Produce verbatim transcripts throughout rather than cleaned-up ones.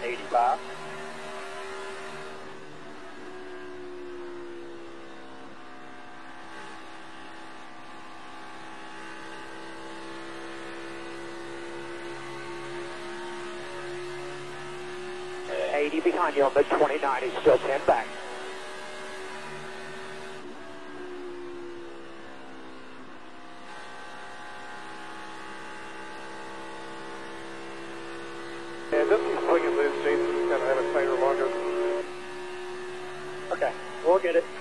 eighty-five. eighty behind you on the twenty-nine, he's still ten back. Yeah, just keep swinging loose, Jason. Just kind of have it tighter longer. Okay, we'll get it.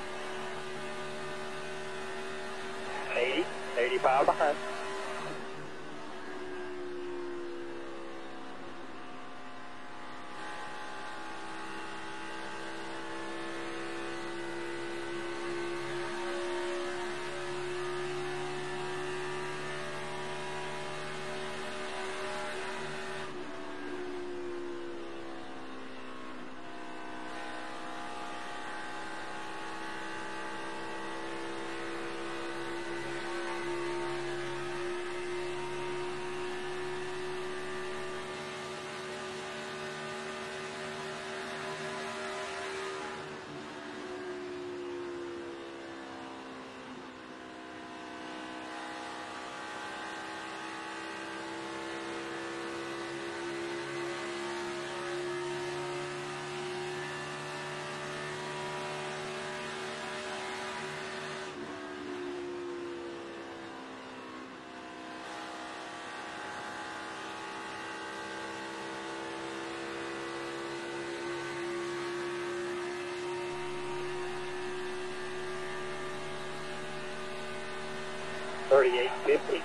eighty, eighty-five behind. thirty-eight fifty.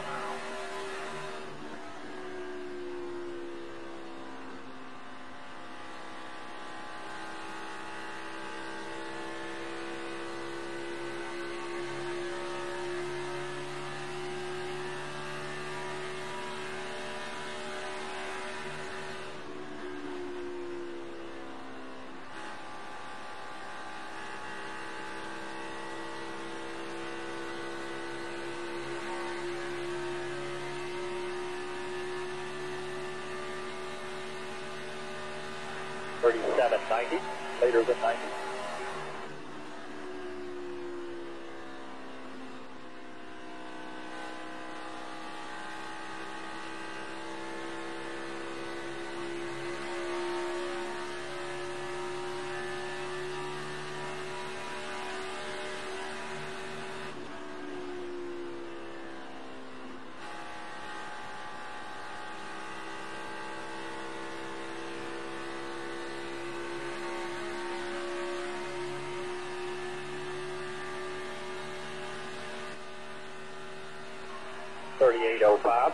thirty-seven ninety, later than ninety. thirty-eight oh five.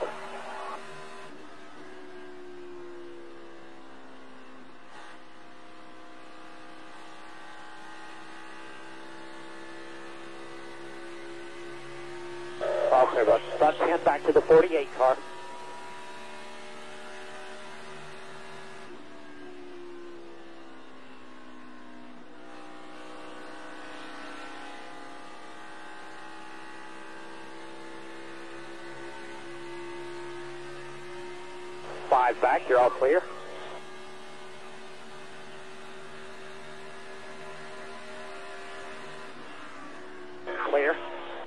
Okay, about about ten back to the forty-eight car. Five back, you're all clear. Clear.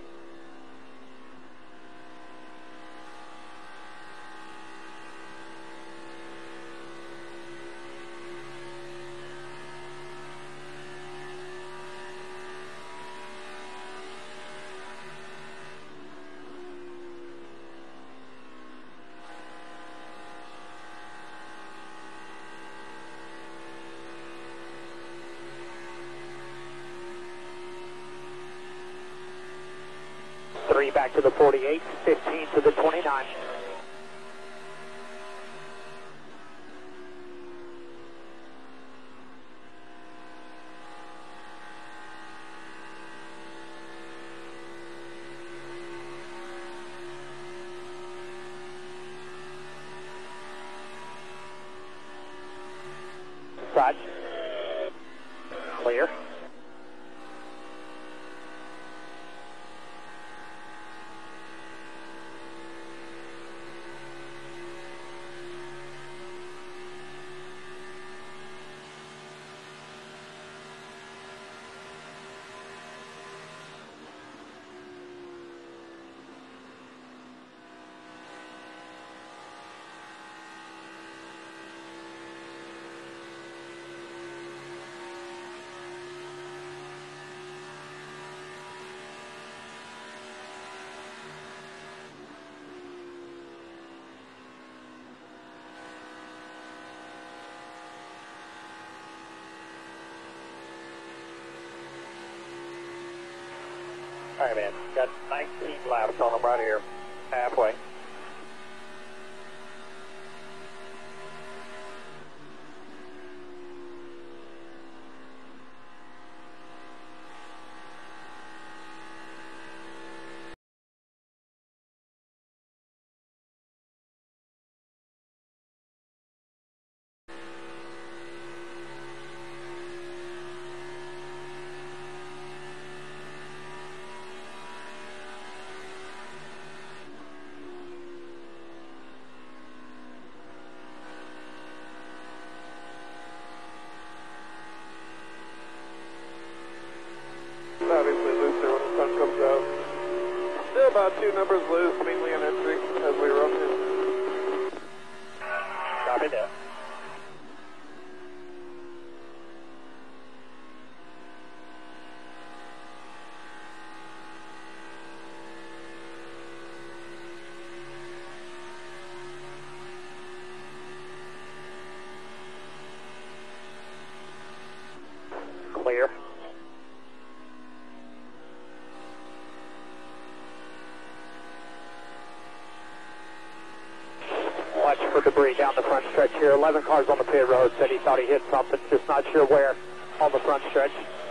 Three back to the forty-eight, fifteen to the twenty-nine. Side. Clear. All right, man. Got nineteen laps on them right here. Halfway. Obviously looser when the sun comes out. Still about two numbers loose, mainly on entry, as we run here. Copy that. Clear. Watch for debris down the front stretch here. eleven cars on the pit road. Said he thought he hit something, just not sure where on the front stretch.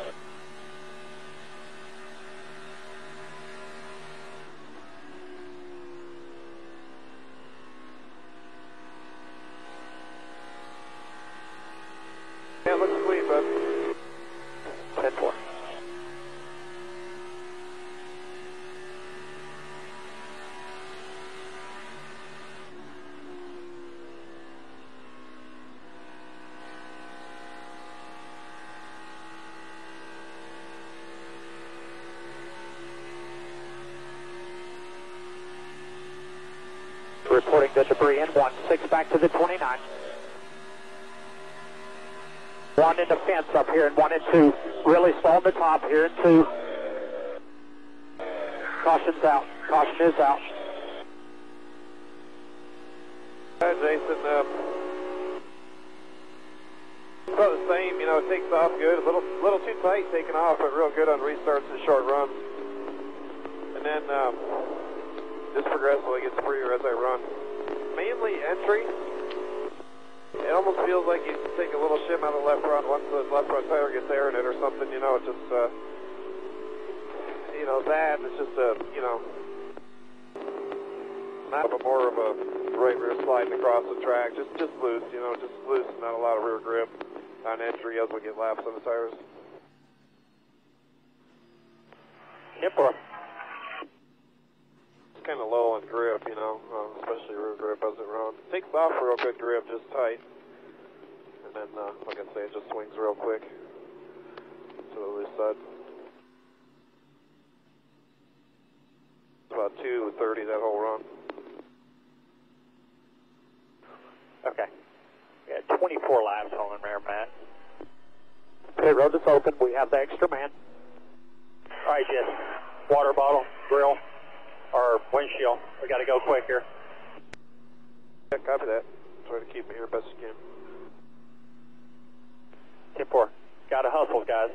Yeah, it looks clean, bud. ten four. Reporting the debris in one six back to the twenty-nine. One in the fence up here and one in two. Really slow on the top here in two. Caution's out. Caution is out. Hi, Jason. Um, about the same, you know, it takes off good. A little, little too tight taking off, but real good on restarts and short runs. And then um, just progressively gets freer as I run. Mainly entry. It almost feels like you take a little shim out of the left front once the left front tire gets air in it or something, you know, it just, uh, you know, that, it's just a, you know, not a more of a right rear sliding across the track, just, just loose, you know, just loose, not a lot of rear grip on entry as we get laps on the tires. Yep, bro. Kind of low on grip, you know, um, especially rear grip as it runs. Takes off real good grip, just tight. And then, uh, like I say, it just swings real quick to the loose side. It's about two thirty that whole run. Okay. Yeah, twenty-four laps on there, Matt. Pit road is open. We have the extra man. All right, Jess. Water bottle, grill, or windshield. We got to go quick here. Yeah, copy that. Try to keep me here best you can. ten four. Got to hustle, guys.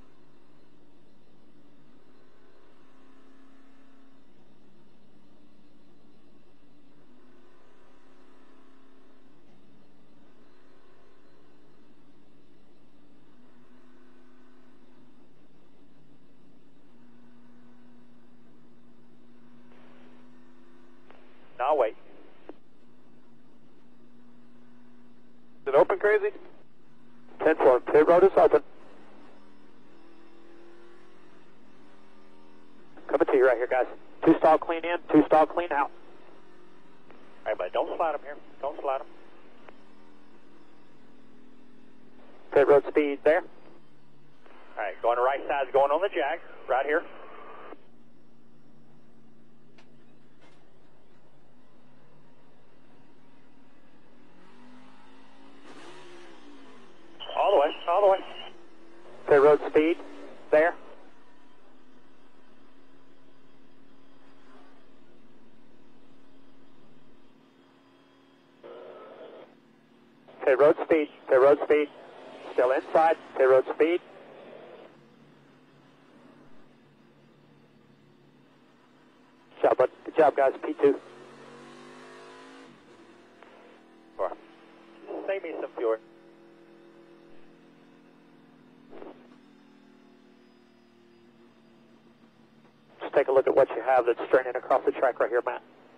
Now wait. Is it open, Crazy? ten four. Pit road is open. Coming to you right here, guys. Two stall clean in, two stall clean out. All right, buddy, don't slide them here. Don't slide them. Pit road speed there. All right, going to right side, going on the jack, right here. All the way, all the way. Pit road speed there. Pit road speed, pit road speed. Still inside, pit road speed. Good job, guys. P two. Four. Save me some fuel. Just take a look at what you have that's straining across the track right here, Matt.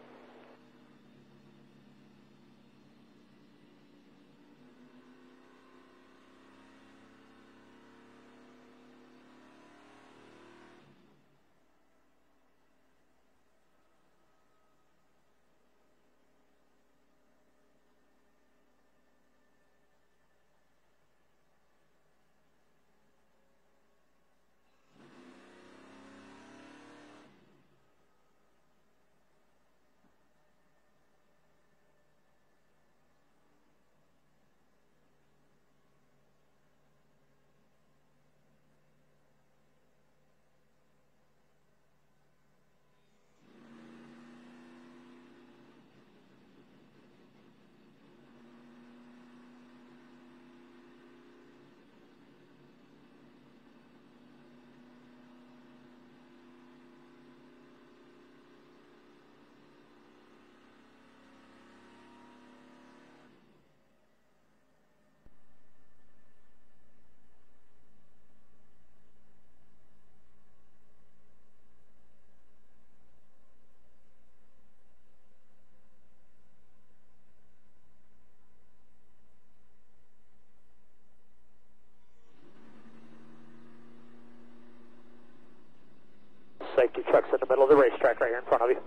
Safety truck's in the middle of the racetrack right here in front of you.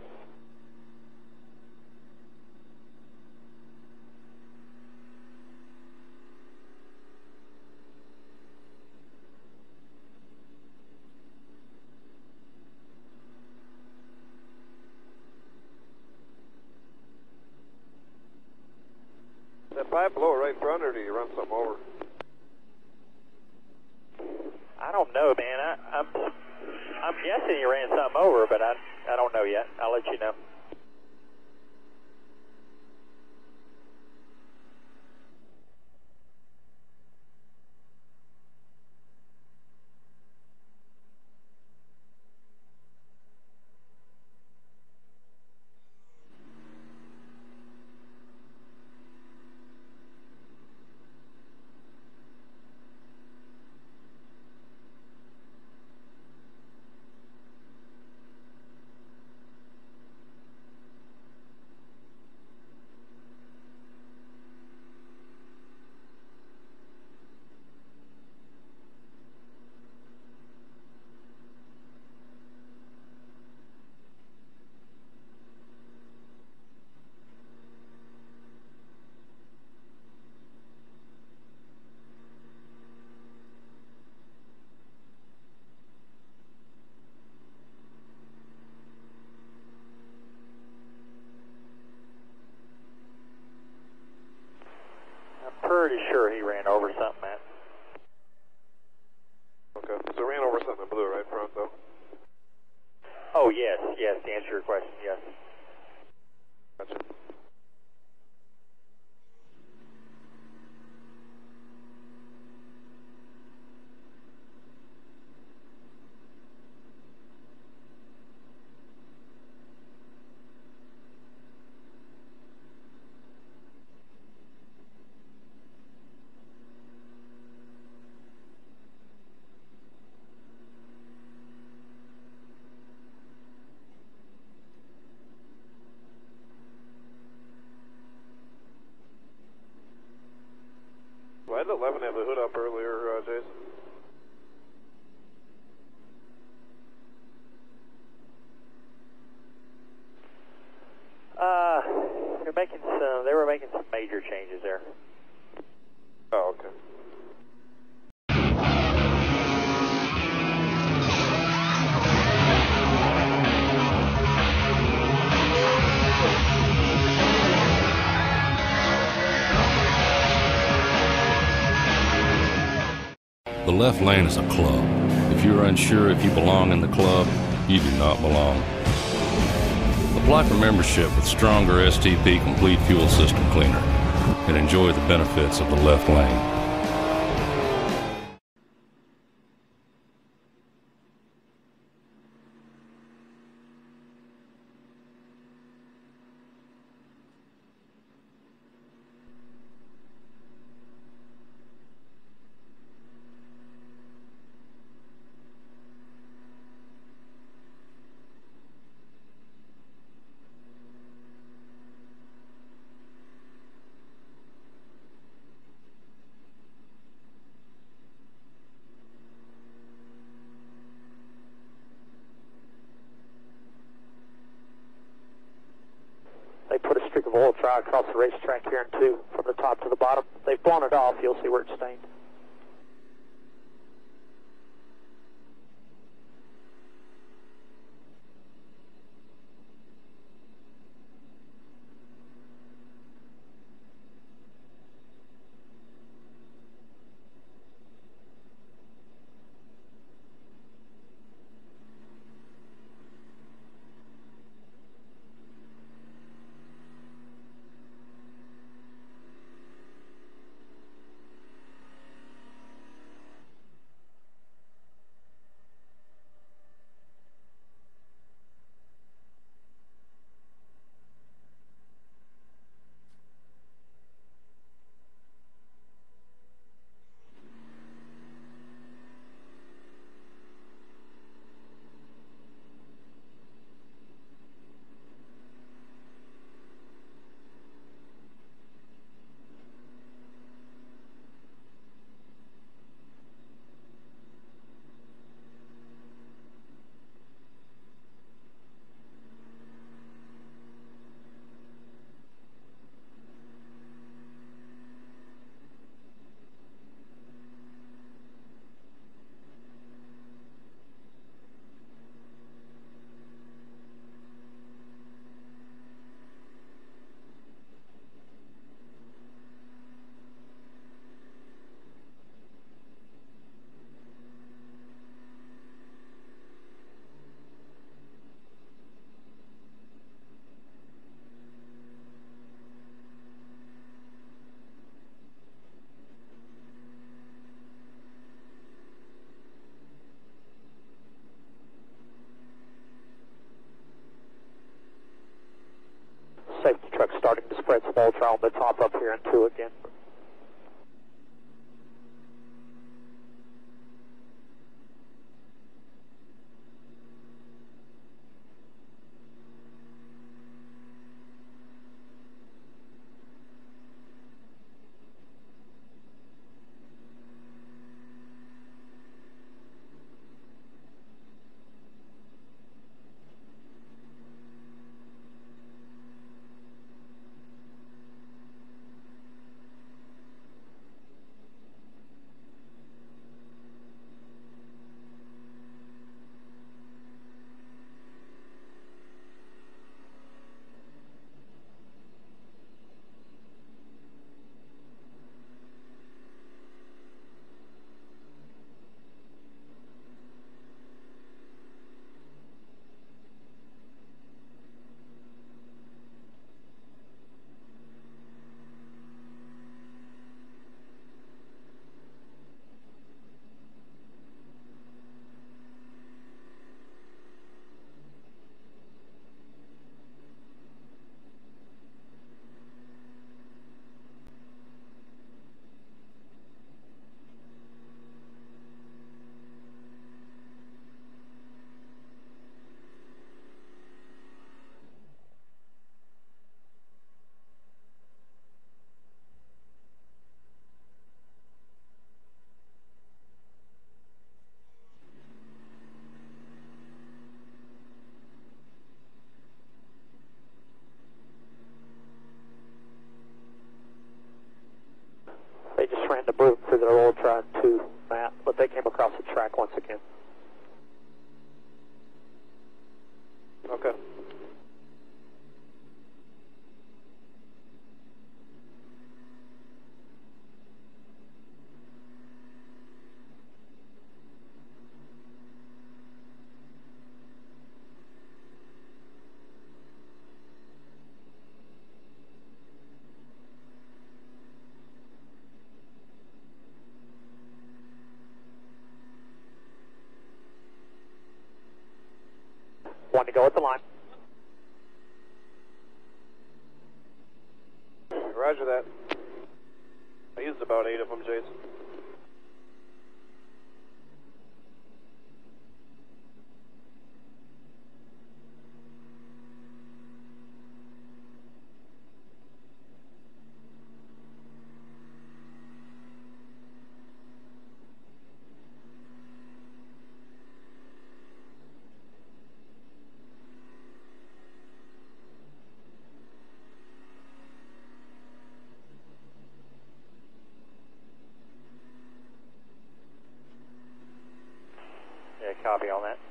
Is that pipe below right in front, or do you run something over? I don't know, man. I, I'm I'm guessing you ran something over, but I I don't know yet. I'll let you know. Pretty sure he ran over something, man. Okay, so ran over something in blue right in front, though. Oh, yes, yes, to answer your question, yes. Gotcha. Why did eleven have the hood up earlier, uh, Jason? Uh, they're making some, they were making some major changes there. Oh, okay. The left lane is a club. If you're unsure if you belong in the club, you do not belong. Apply for membership with Stronger S T P Complete Fuel System Cleaner and enjoy the benefits of the left lane. oil dry across the racetrack here in two, from the top to the bottom. They've blown it off. You'll see where it's stained. Safety truck starting to spread some ultra on the top up here in two again. They just ran the brute through their ultra two, Matt, but they came across the track once again. Okay. One to go at the line. Roger that. I used about eight of them, Jason. Copy on that.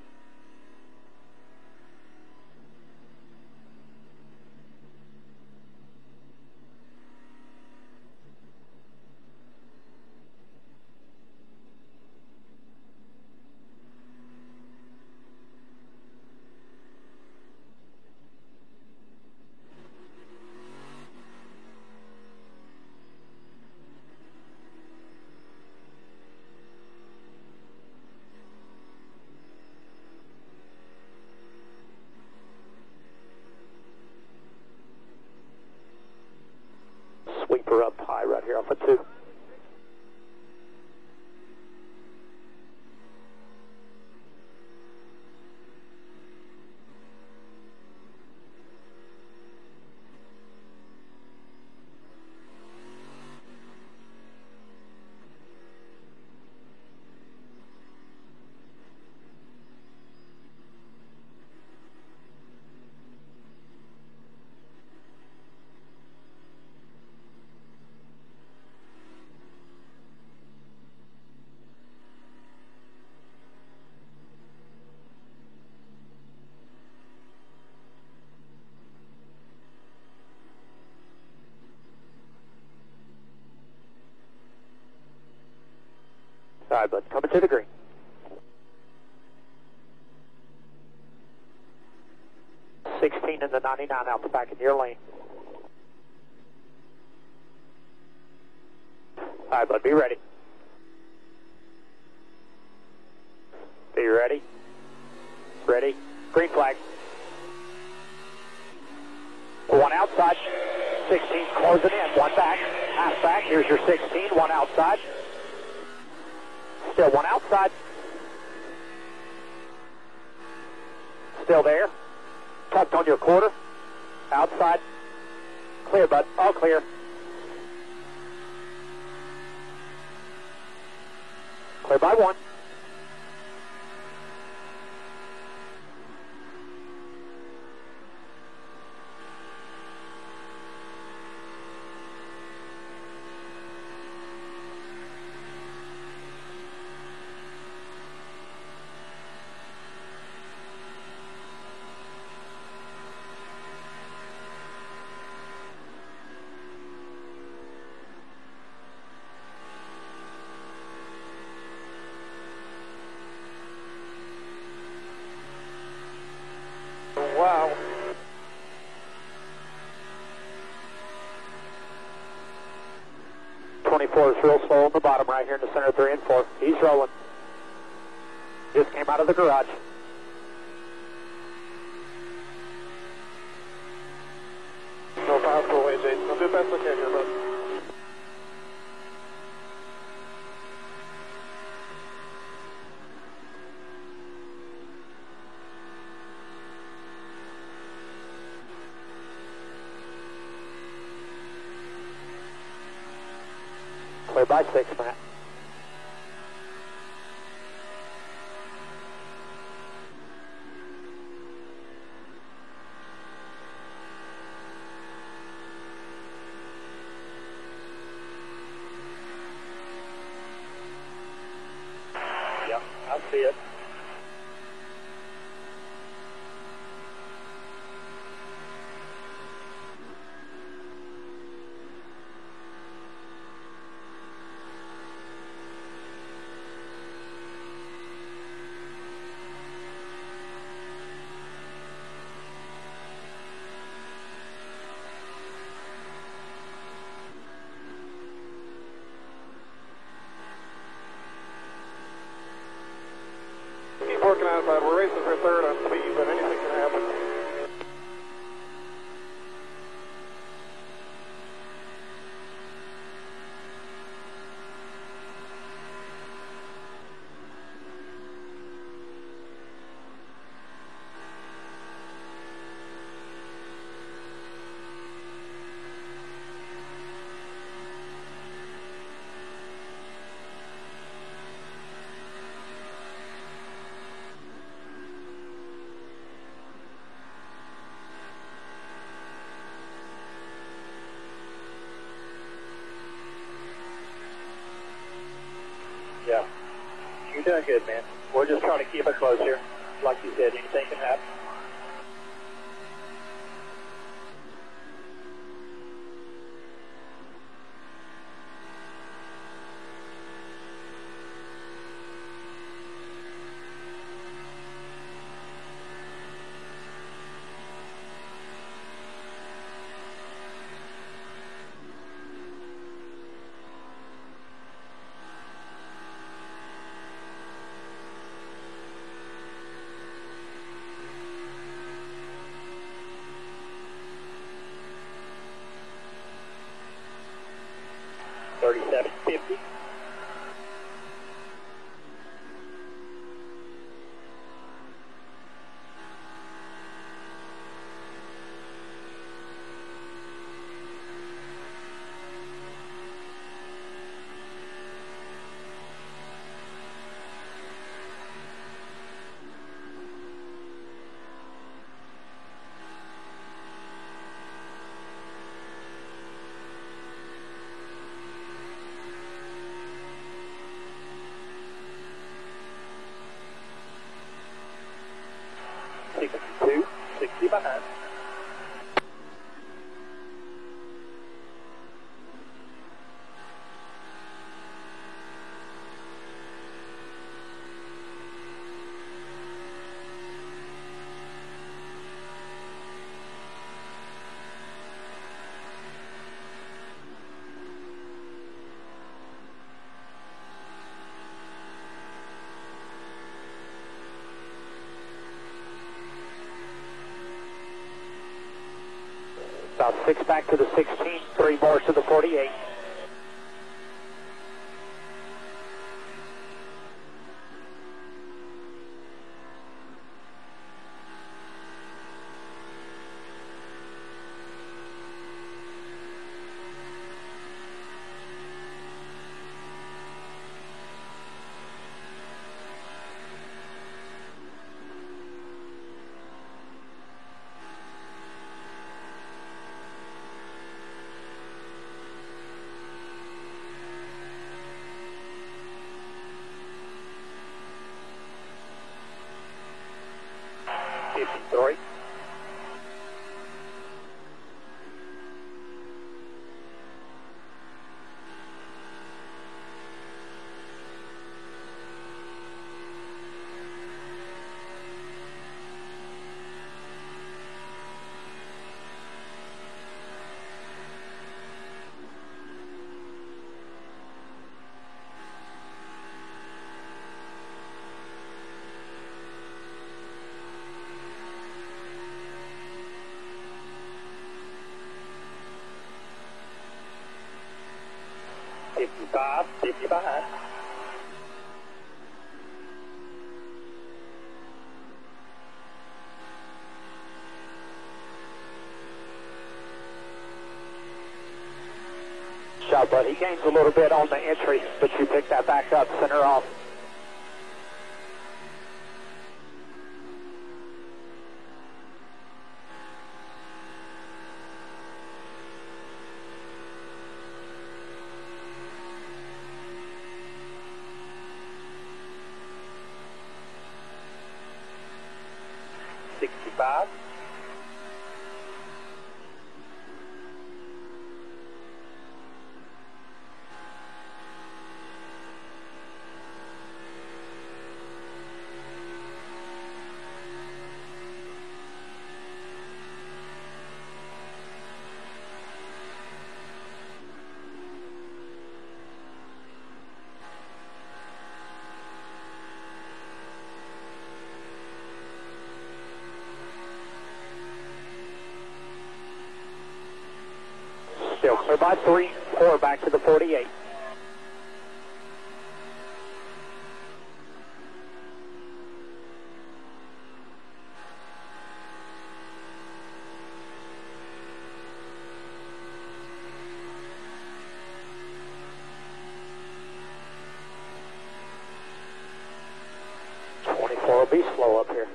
Sweeper up high right here off of two. All right, bud, coming to the green. sixteen in the ninety-nine out the back in your lane. All right, bud, be ready. Be ready. Ready. Green flag. One outside. sixteen closing in. One back. Half back. Here's your sixteen. One outside. Still one outside. Still there. Tucked on your quarter. Outside. Clear, bud. All clear. Clear by one. Wow. twenty-four is real slow on the bottom right here in the center of three and four. He's rolling. Just came out of the garage. No possible way, Jason. I'll do the best I can here, bud. Clear by six, Matt. Yep, I see it. Keep working on it, bud. We're racing for third on speed, but anything can happen. Yeah. You're doing good, man. We're just trying to keep it close here. Like you said, anything can happen. thirty-seven fifty. sixty-two, sixty behind. About six back to the sixteen, three more to the forty-eight. fifty-three. fifty-five, fifty behind. Shot, but he gains a little bit on the entry, but you pick that back up, center off. sixty-five. Still clear by three, four back to the forty-eight. twenty-four will be slow up here.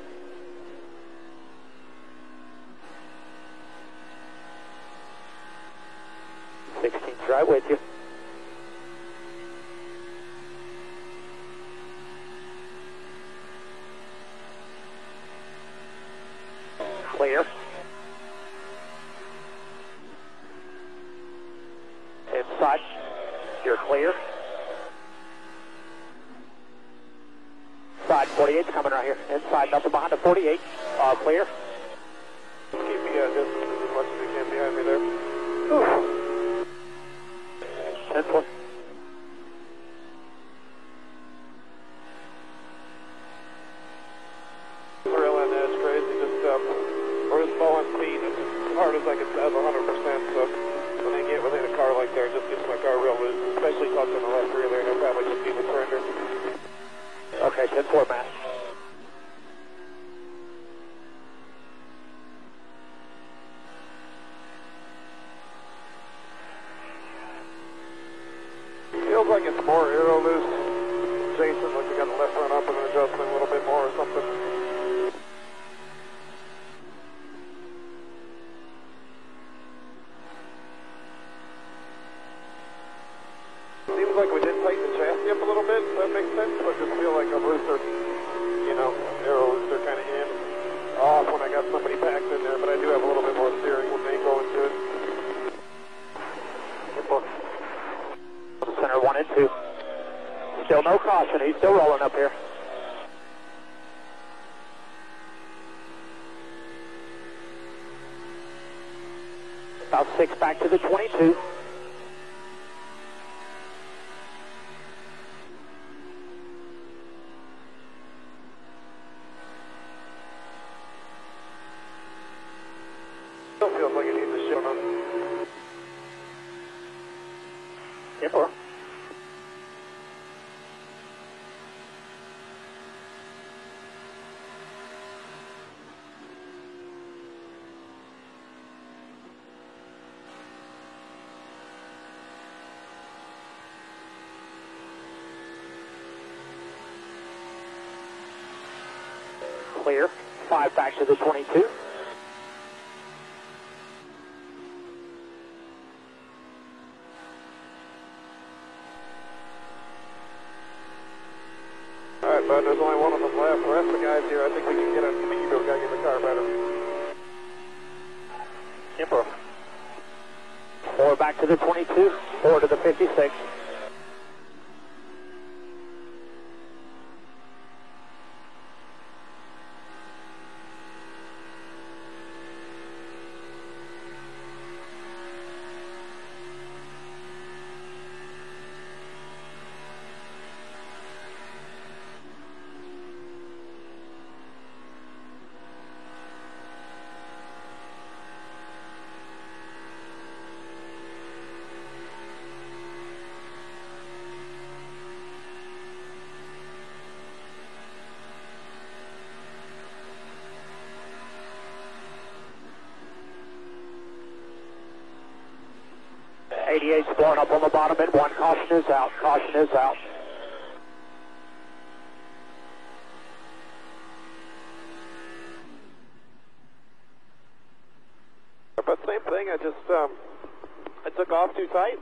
sixteen's right with you. inside. You're clear. Side forty-eight's coming right here. Inside, nothing behind the forty-eight. Uh, clear. Keep me at distance as much as you can behind me there. Whew. ten four. Rail on the edge, crazy. Just, um, we're just falling speed as hard as I can as one hundred percent. So when I get within a car like there, it just gets my car real loose, especially touching the left rear there. I'll probably just need to surrender. Okay, ten four, Matt. Feels like it's more aero loose, Jason, like we got the left front up and an adjustment a little bit more or something. Seems like we did tighten the chassis up a little bit, if that makes sense. I just feel like I'm looser, you know, aero looser kind of in, off when I got somebody packed in there, but I do have a little bit more steering when they go into it. Center one and two. Still no caution. He's still rolling up here. About six back to the twenty-two. Still feels like it needs a shift on. Yep, or. Clear. Five back to the twenty-two. All right, bud, there's only one of them left. The rest of the guys here, I think we can get a, I think you gotta get the car better. Emperor. Four back to the twenty-two. Four to the fifty-six. eighty-eight's blowing up on the bottom end. One caution is out. Caution is out. But same thing, I just, um, I took off too tight.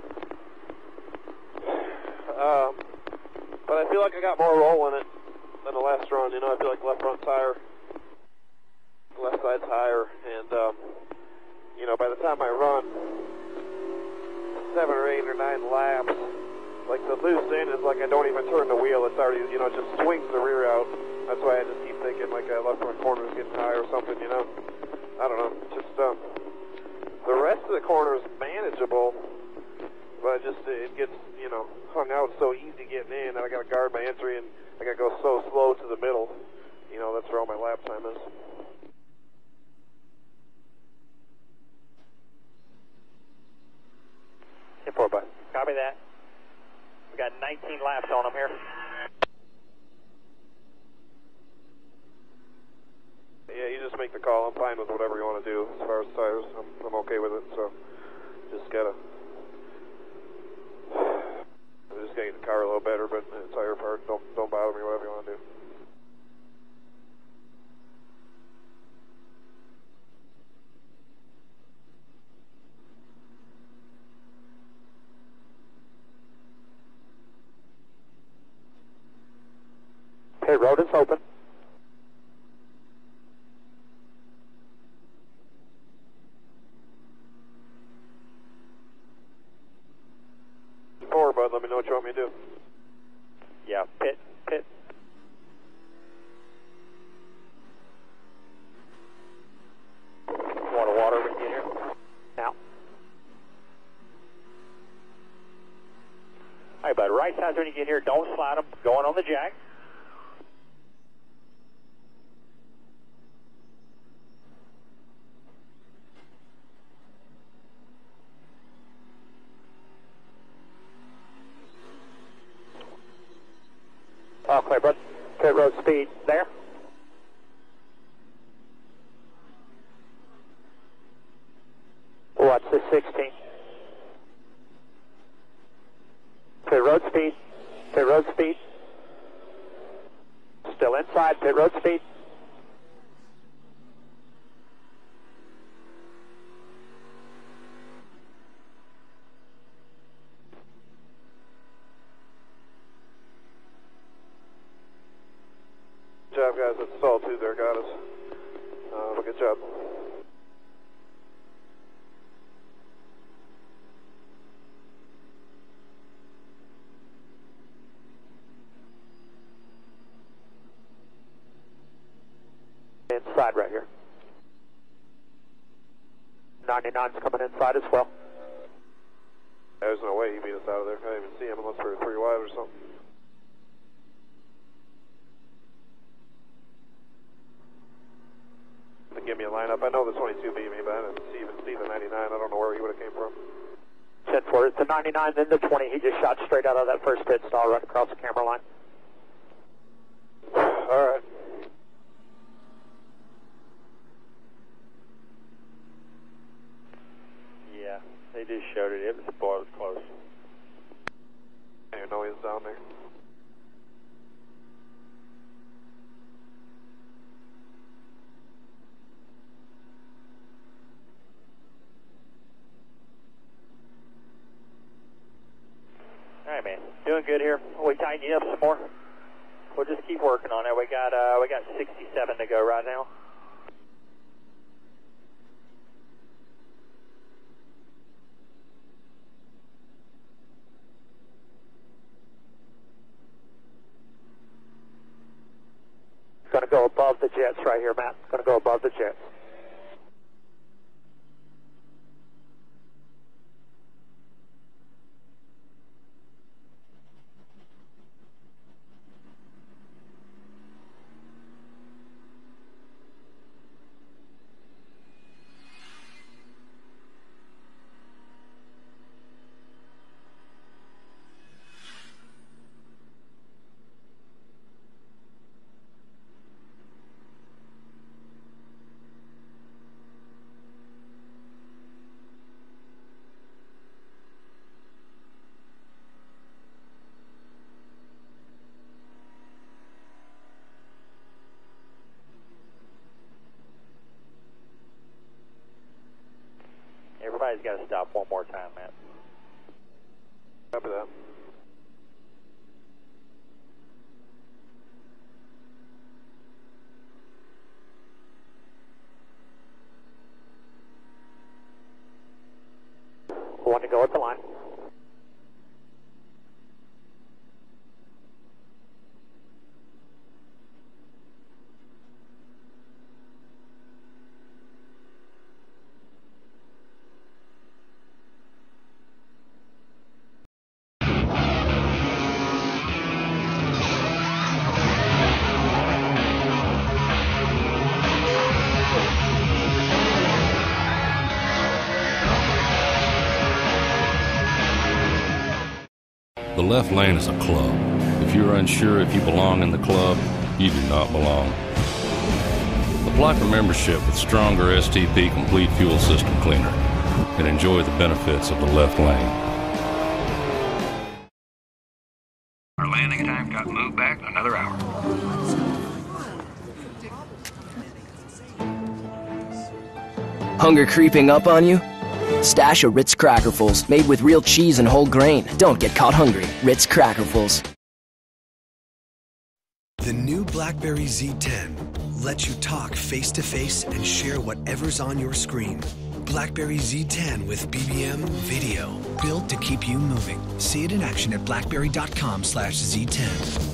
Um, but I feel like I got more roll in it than the last run. You know, I feel like left front's higher, left side's higher, and, um, you know, by the time I run seven or eight or nine laps, like the loose end is like I don't even turn the wheel. It's already, you know, it just swings the rear out. That's why I just keep thinking like a left front corner is getting high or something, you know. I don't know. Just, um, the rest of the corner is manageable, but just it gets, you know, hung out so easy getting in, and I got to guard my entry, and I got to go so slow to the middle. You know, that's where all my lap time is. ten four, bud. Copy that. We got nineteen laps on them here. Yeah, you just make the call. I'm fine with whatever you want to do as far as tires. I'm, I'm okay with it, so just gotta, I just gotta get the car a little better, but the tire part, don't, don't bother me, whatever you want to do. Pit road is open. know what you want me to do. Yeah, pit, pit. Want a water when you get here? Now. All right, bud. Right sides when you get here. Don't slide them. Going on the jack. All clear, bud. Pit road speed there. Watch the sixteen. Pit road speed. Pit road speed. Still inside. Pit road speed. Good job, guys. That stall two there got us. Uh, but good job. Inside right here. ninety-nine's coming inside as well. There's no way he beat us out of there. I didn't even see him unless we were three wide or something. Give me a lineup. I know the twenty-two beat me, but I didn't see, even see the ninety-nine. I don't know where he would have came from. ten four. It's the ninety-nine, then the twenty. He just shot straight out of that first pit stall right across the camera line. All right. Yeah, they just showed it. It was, boy, it was close. I didn't even know he was down there. All right, man. Doing good here. We tighten you up some more. We'll just keep working on it. We got uh, we got sixty-seven to go right now. Going to go above the jets right here, Matt. Going to go above the jets. Everybody's got to stop one more time, Matt. Copy that. Want to go at the line. The left lane is a club. If you're unsure if you belong in the club, you do not belong. Apply for membership with stronger S T P Complete Fuel System Cleaner and enjoy the benefits of the left lane. Our landing time got moved back another hour. Hunger creeping up on you? Stash a Ritz Crackerfuls made with real cheese and whole grain. Don't get caught hungry. Ritz Crackerfuls. The new BlackBerry Z ten lets you talk face-to-face and share whatever's on your screen. BlackBerry Z ten with B B M Video, built to keep you moving. See it in action at blackberry dot com slash Z ten.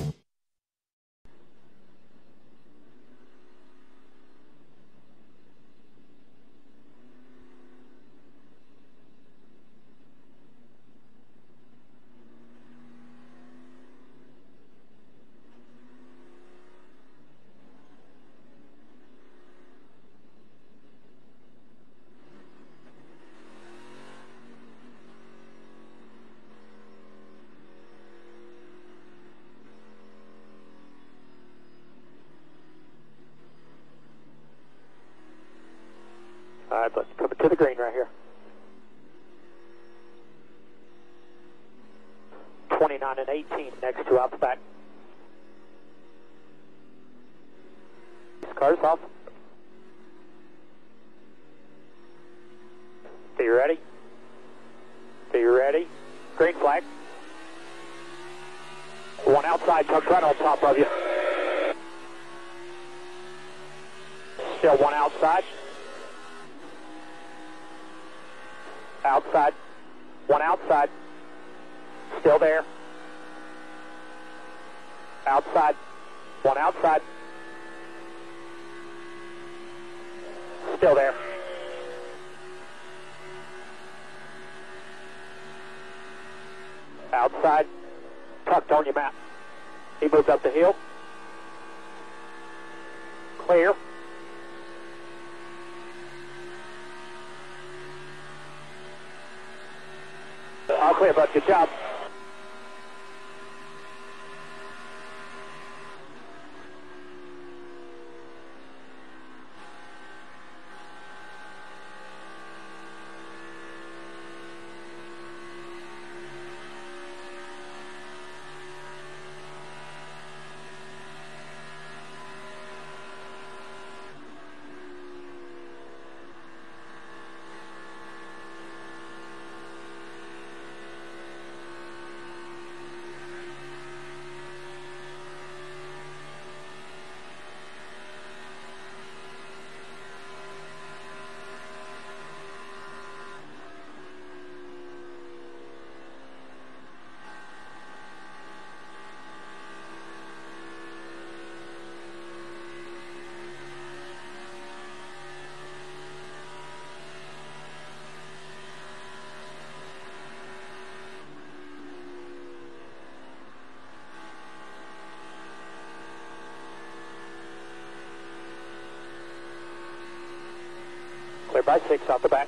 All right, let's come to the green right here. twenty-nine and eighteen next to out the back. This car's off. Are you ready? Are you ready? Green flag. One outside, tucked right on top of you. Still one outside. Outside. One outside. Still there. Outside. One outside. Still there. Outside. Tucked on your map. He moved up the hill. Clear. All clear, bud. Good job. Clear by six out the back.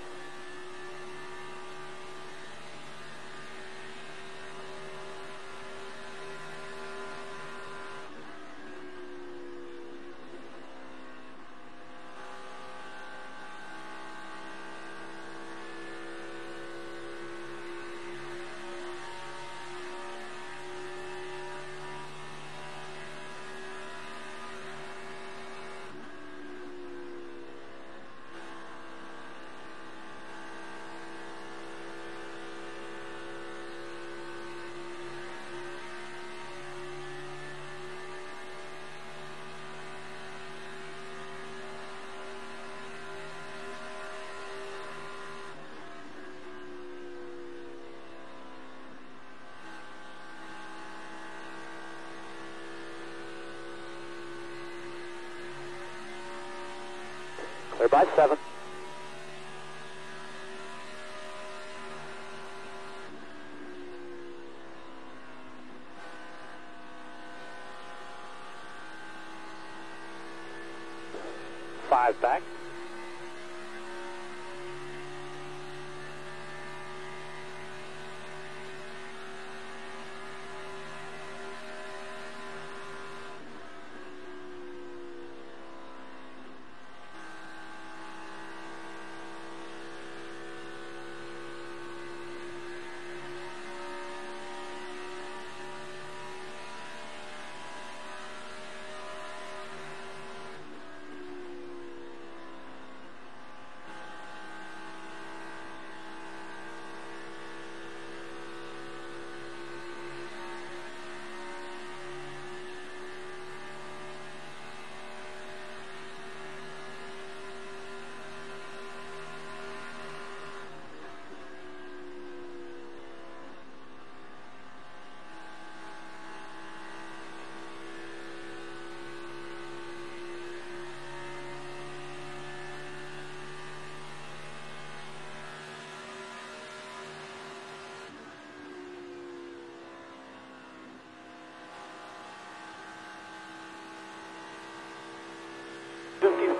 Clear by seven. Five back.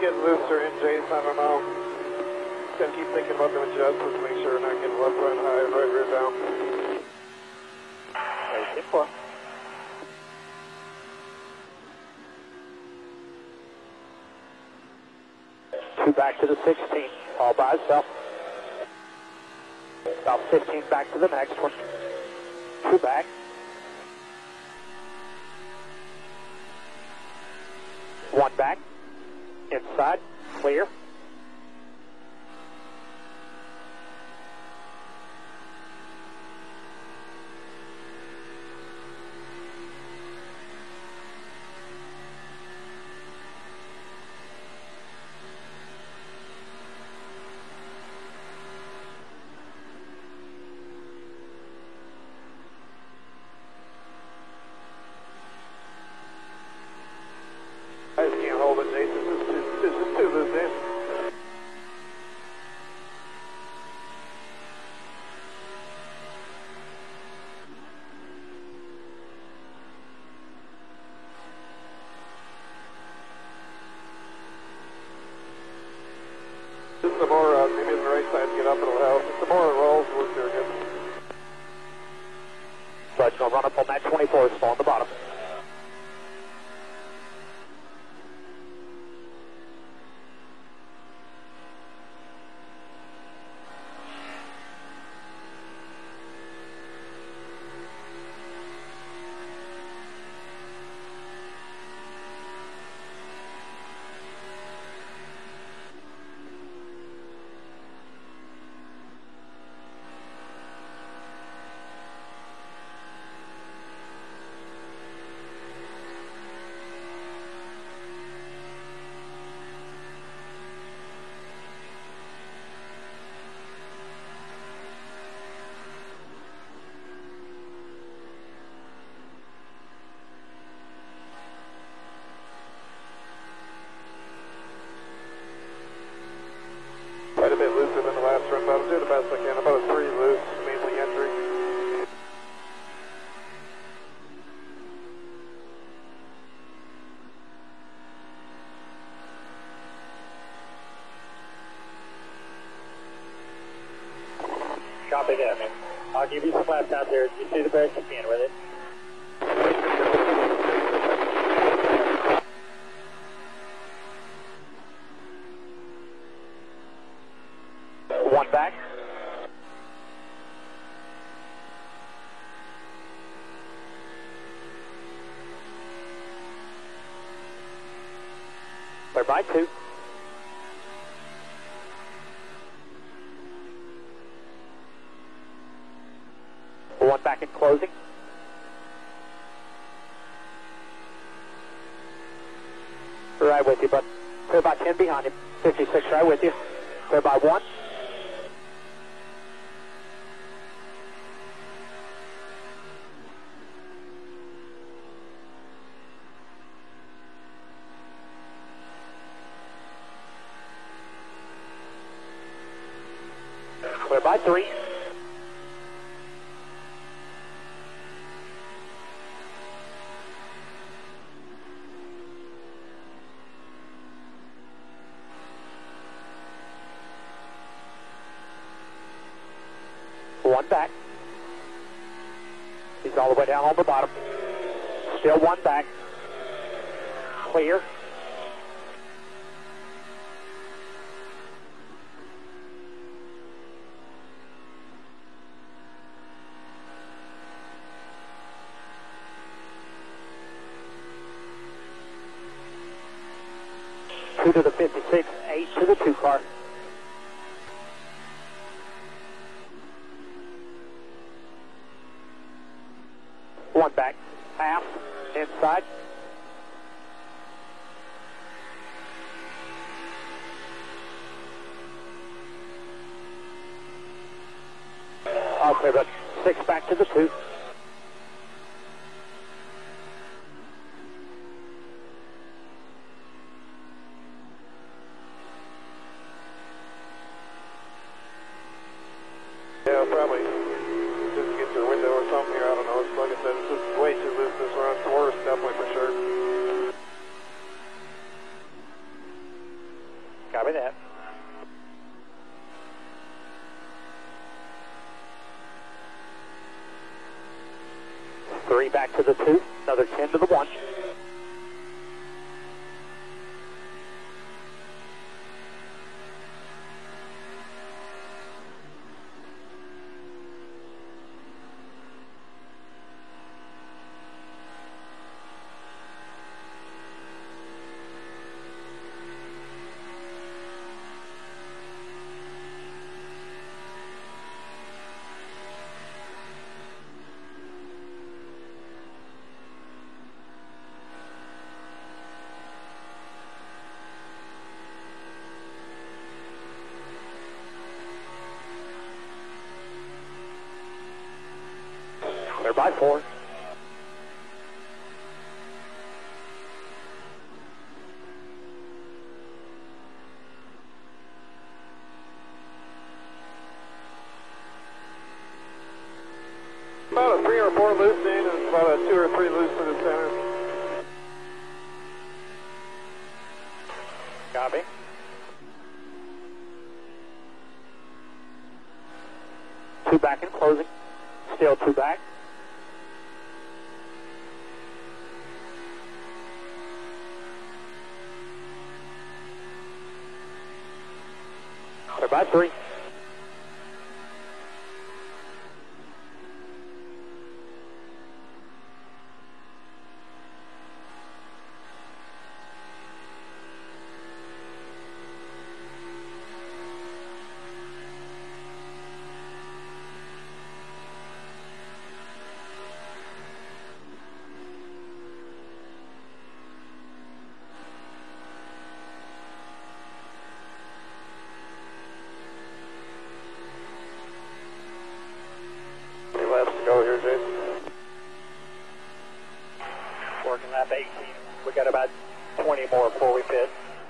getting looser in, Jason, I don't know. Gotta keep thinking about the adjustments, make sure we're not getting left front high, right rear down. Very simple. Two back to the sixteen, all by itself. About fifteen back to the next one. Two back. One back. Inside, clear. I just can't hold it, Jason. This is too, this is too loose in. Just some more, uh, maybe on the right side to get up, it'll help. Just some more it rolls, we'll do it good. So it's going to run up on that twenty-four, it's on the bottom. Quite a bit looser than the last run, but I'll do the best I can. About a three loose, mainly entry. Copy that, man. I'll give you some laps out there. You do the best you can with it. One back. Clear by two. One back in closing. Right with you, bud. Clear by ten behind him. fifty-six right with you. Clear by one. Clear by three. One back. He's all the way down on the bottom. Still one back. Clear. Two to the fifty-six, eight to the two car. One back, half, inside. Okay, but six back to the two. Yeah, probably just get your window or something here. I don't know. It's like I said, it's just way too loose this run. It's worse, definitely for sure. Three back to the two, another ten to the one. Clear by four. About a three or four loose in and about a two or three loose to the center. Copy. Two back and closing. Still two back. Clear by three. Go here, Jason. Working lap eighteen. We got about twenty more before we pit.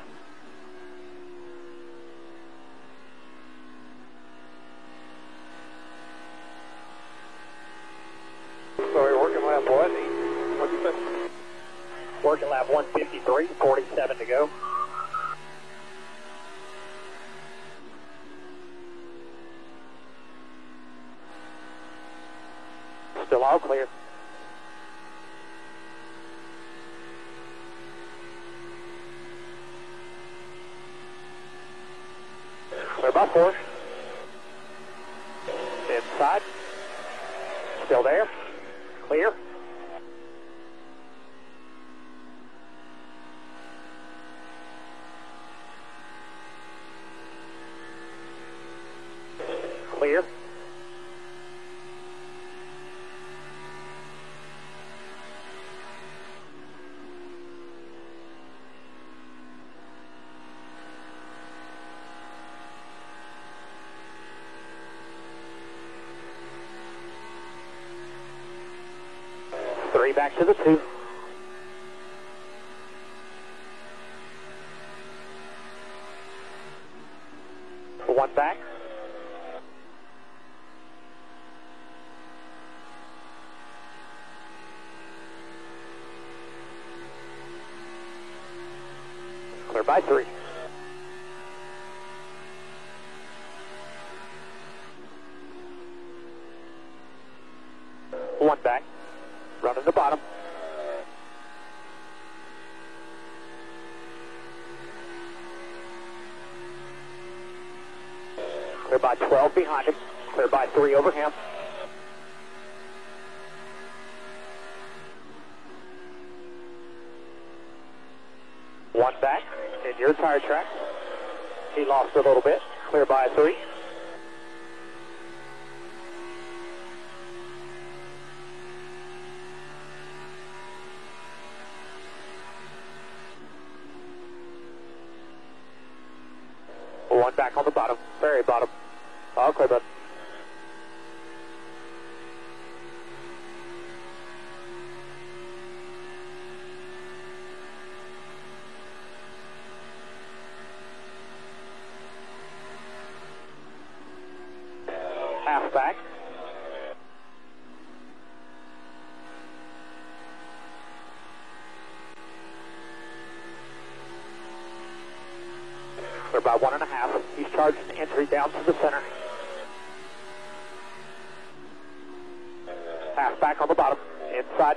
Sorry, working lap what? What'd you say? Working lap one fifty-three, forty-seven to go. Still all clear. Clear by four. Inside. Still there. Clear. Clear. Three back to the two. One back. Clear by three. One back. Running the bottom. Clear by twelve behind him. Clear by three over him. One back in your tire track. He lost a little bit. Clear by three. One back on the bottom, very bottom. All clear, bud. Half back. Clear by one and a half. He's charging entry down to the center. Half back on the bottom. Inside. side.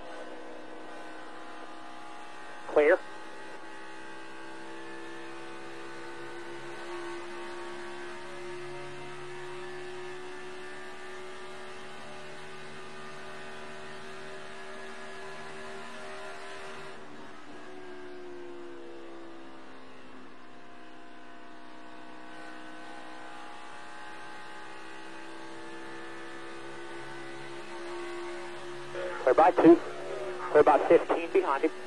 Clear. Clear by two. Clear by fifteen behind him.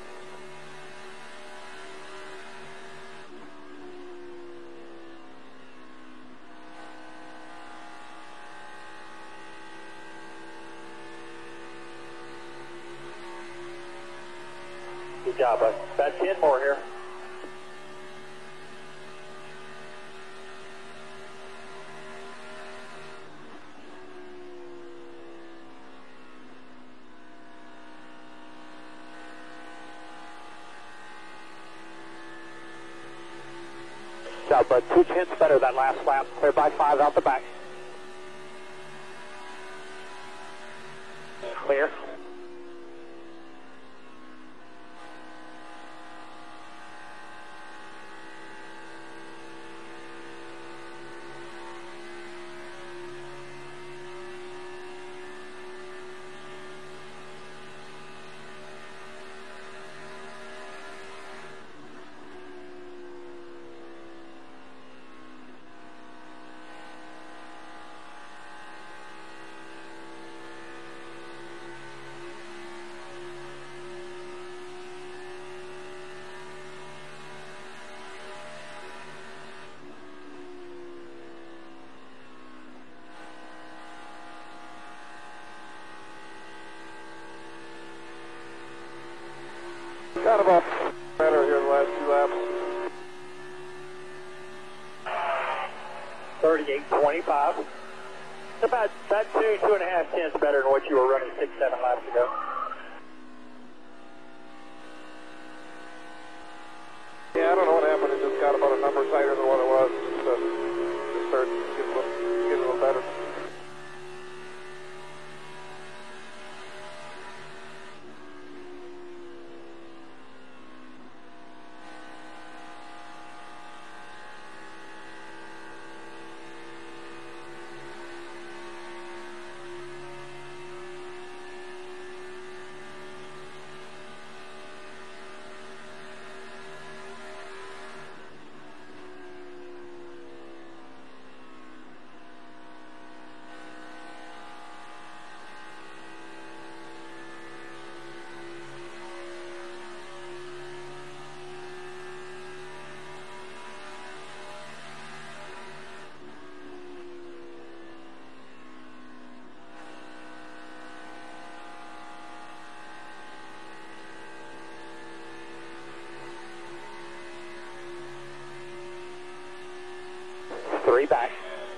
Good job, bud. About ten more here. Good job, bud. Two tenths better that last lap. Clear by five out the back. Clear. Got about better here the last two laps. thirty-eight twenty-five. It's about, about two, two and a half tenths better than what you were running six, seven laps ago. Yeah, I don't know what happened. It just got about a number tighter than what it was. Just, uh, just started getting a little, getting a little better. Three back.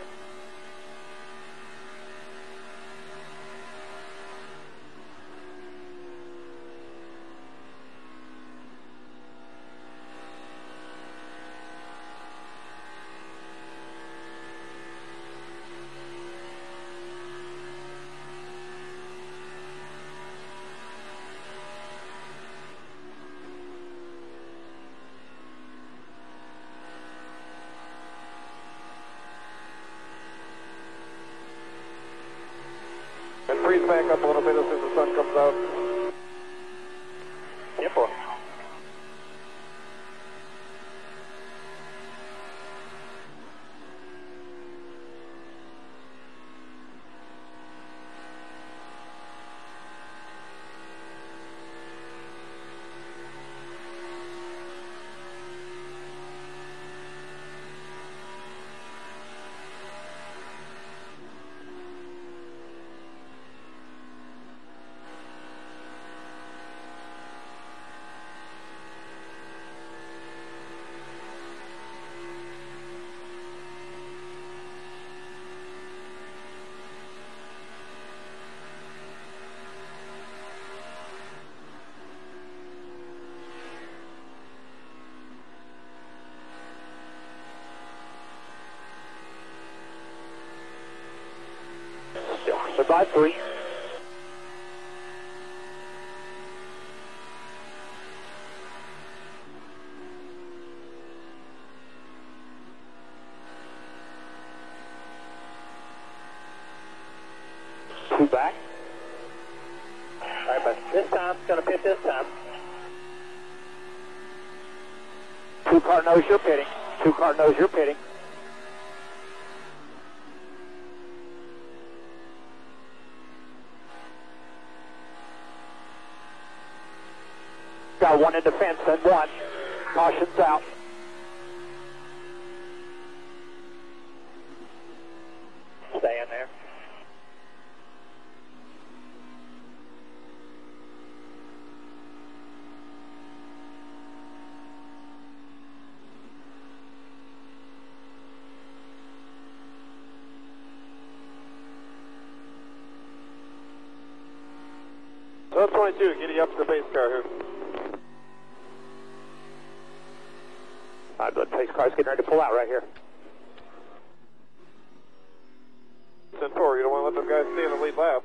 And freeze back up a little bit as soon as the sun comes out. Yep, boy. Goodbye, three. Two back. All right, but this time, it's going to pit this time. Two car knows you're pitting. Two car knows you're pitting. Got one in defense and one. Caution's out. Stay in there. So twenty-two, getting up to the pace car here. All right, the pace car's getting ready to pull out right here. ten four, you don't want to let them guys stay in the lead lap.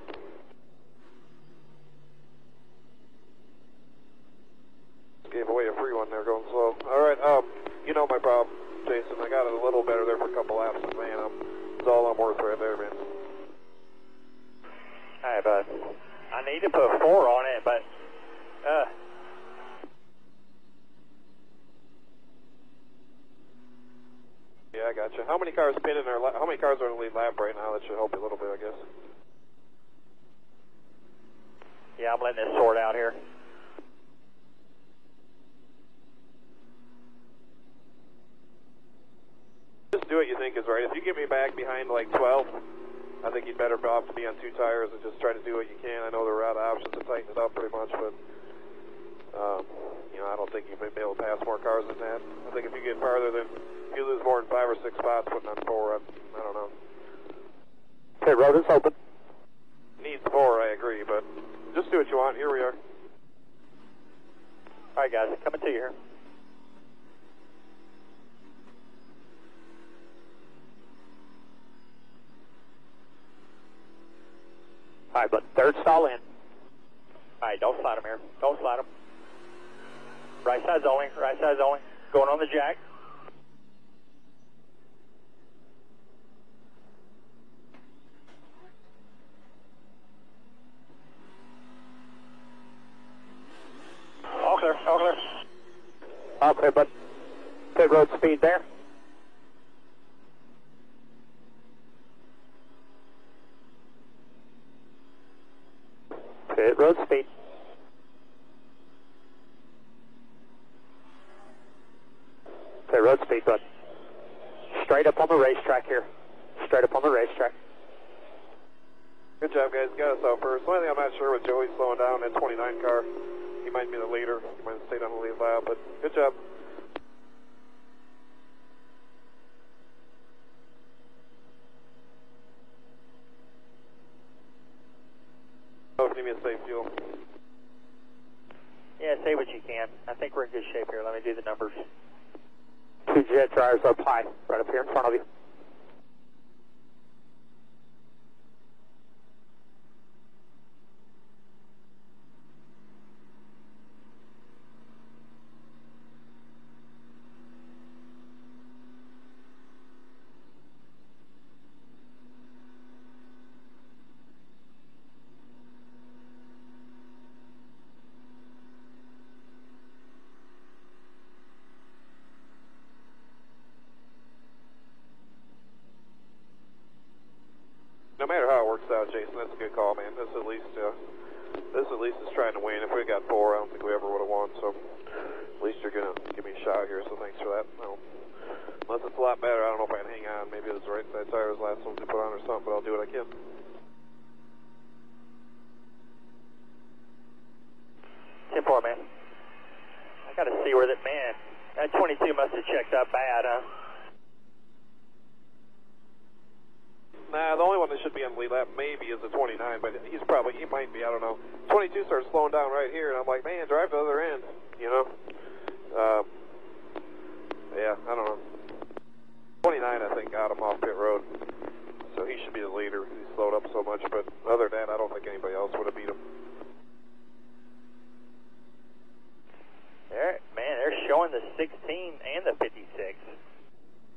Gave away a free one there going slow. All right, um, you know my problem, Jason. I got it a little better there for a couple laps, and man, I'm, it's all I'm worth right there, man. All right, bud. I need to put four on it, but, uh. Yeah, I got you. How many cars pin in their la- How many cars are in the lead lap right now? That should help you a little bit, I guess. Yeah, I'm letting this sort out here. Just do what you think is right. If you get me back behind like twelve, I think you'd better off to be on two tires and just try to do what you can. I know there are out options to tighten it up pretty much, but um, you know, I don't think you'll be able to pass more cars than that. I think if you get farther than, if you lose more than five or six spots putting on four, I, I don't know. Okay, road is open. Needs four, I agree, but just do what you want. Here we are. All right, guys, coming to you here. All right, but third stall in. All right, don't slide them here. Don't slide them. Right side's only. Right side's only. Going on the jack. All clear. All clear. All clear, bud. Pit road speed there. Pit road speed. Pit road speed, bud. Straight up on the racetrack here. Straight up on the racetrack. Good job, guys. Got us out first. The only thing I'm not sure with Joey slowing down that twenty-nine car. He might be the leader. He might have stayed on the lead lap, but good job. Oh, give me a safe fuel. Yeah, say what you can. I think we're in good shape here. Let me do the numbers. Two jet dryers up high, right up here in front of you. No matter how it works out, Jason, that's a good call, man. This at least, uh, this at least is trying to win. If we got four, I don't think we ever would have won. So at least you're gonna give me a shot here. So thanks for that. No, unless it's a lot better, I don't know if I can hang on. Maybe it was the right side tires last ones we put on or something, but I'll do what I can. ten four, man. I gotta see where that man. That twenty-two must have checked up bad, huh? Nah, the only one that should be on the lead lap maybe is the twenty-nine, but he's probably, he might be, I don't know. twenty-two starts slowing down right here, and I'm like, man, drive to the other end, you know? Uh, yeah, I don't know. twenty-nine, I think, got him off pit road, so he should be the leader. He slowed up so much, but other than that, I don't think anybody else would have beat him. They're, man, they're showing the sixteen and the fifty-six.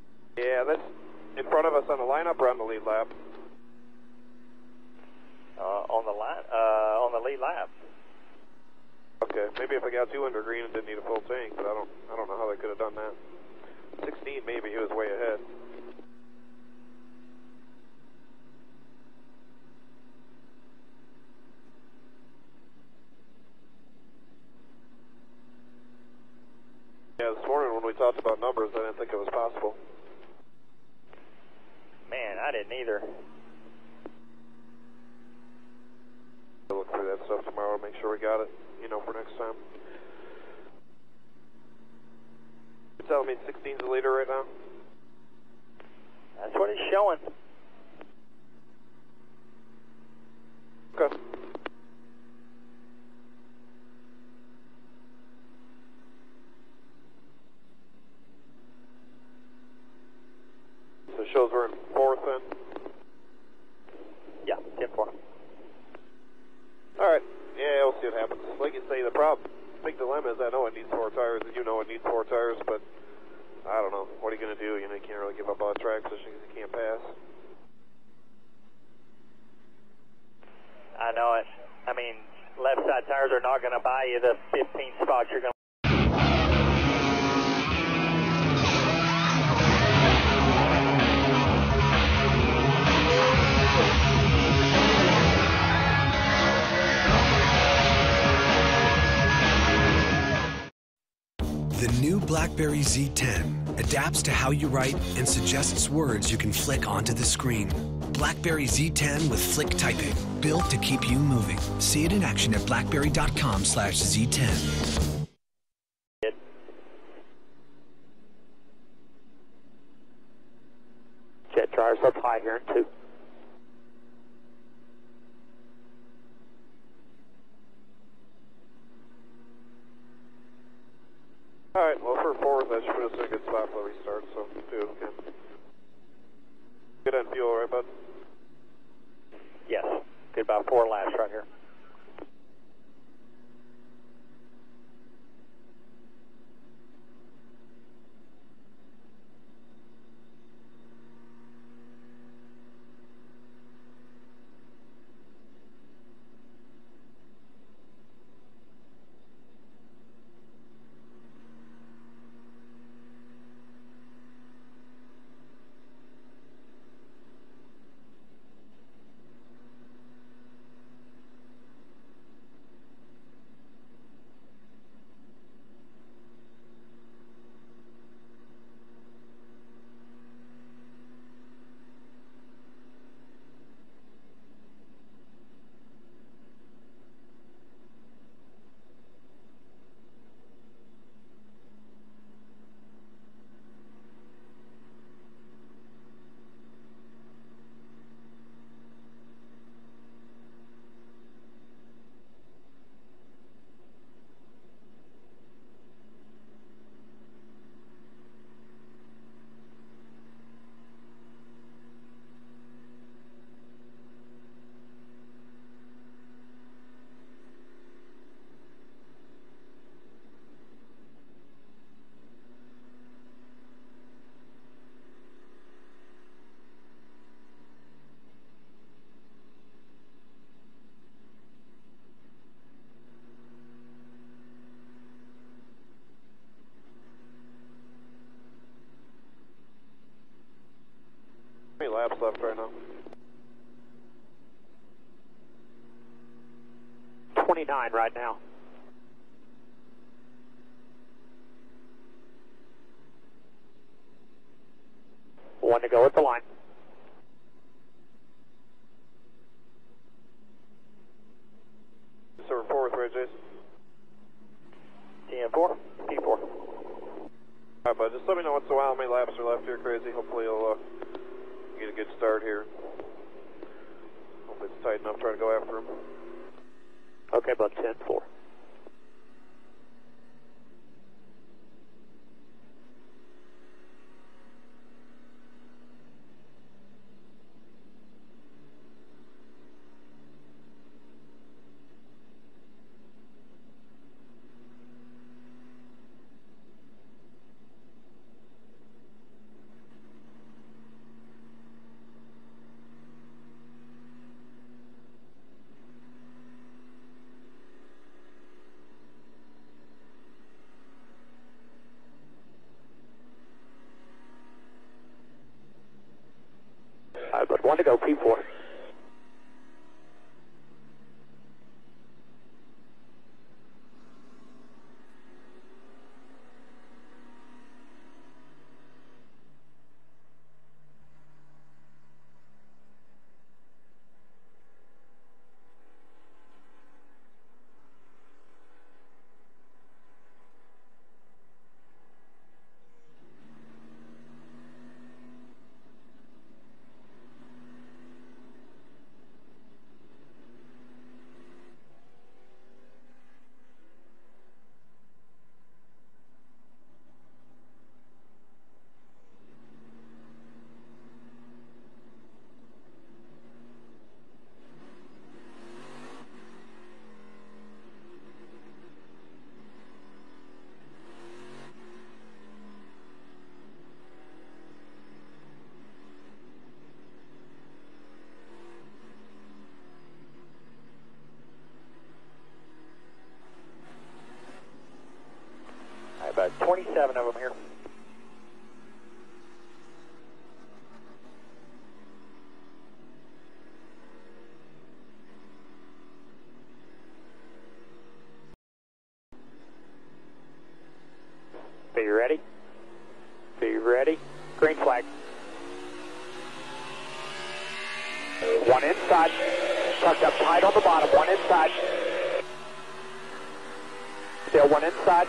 Yeah, that's in front of us on the lineup or on the lead lap? Oh, on the line, uh, on the lead lap. Okay, maybe if I got two under green and didn't need a full tank, but I don't, I don't know how they could have done that. sixteen, maybe he was way ahead. Yeah, this morning when we talked about numbers, I didn't think it was possible. Man, I didn't either. I'll look through that stuff tomorrow to make sure we got it, you know, for next time. You're telling me sixteen's the leader right now? That's what it's showing. Okay. So it shows we're in fourth then? Yeah, ten four. Alright, yeah, we'll see what happens. Like you say, the problem, big dilemma is I know it needs four tires, and you know it needs four tires, but I don't know. What are you going to do? You know, you can't really give up on track position because you can't pass. I know it. I mean, left side tires are not going to buy you the fifteen spots you're going to. The new BlackBerry Z ten adapts to how you write and suggests words you can flick onto the screen. BlackBerry Z ten with flick typing, built to keep you moving. See it in action at blackberry dot com slash Z ten. Jet tires up high here in two. Alright, well for fourth, that should put us in a good spot for the restart, so two, okay. Good on fuel, right, bud? Yes. Good about four laps right here. How many laps left right now? twenty-nine right now. One to go at the line. So we're fourth, right, Jason? T M four, P four. Alright, bud, just let me know once in a while how many laps are left here, Crazy. Hopefully you'll uh, get a good start here. Hopefully it's tight enough trying to go after him. Okay, bud, ten four. to go, P four. About twenty-seven of them here. Be ready. Be ready. Green flag. One inside. Tucked up tight on the bottom. One inside. Still one inside.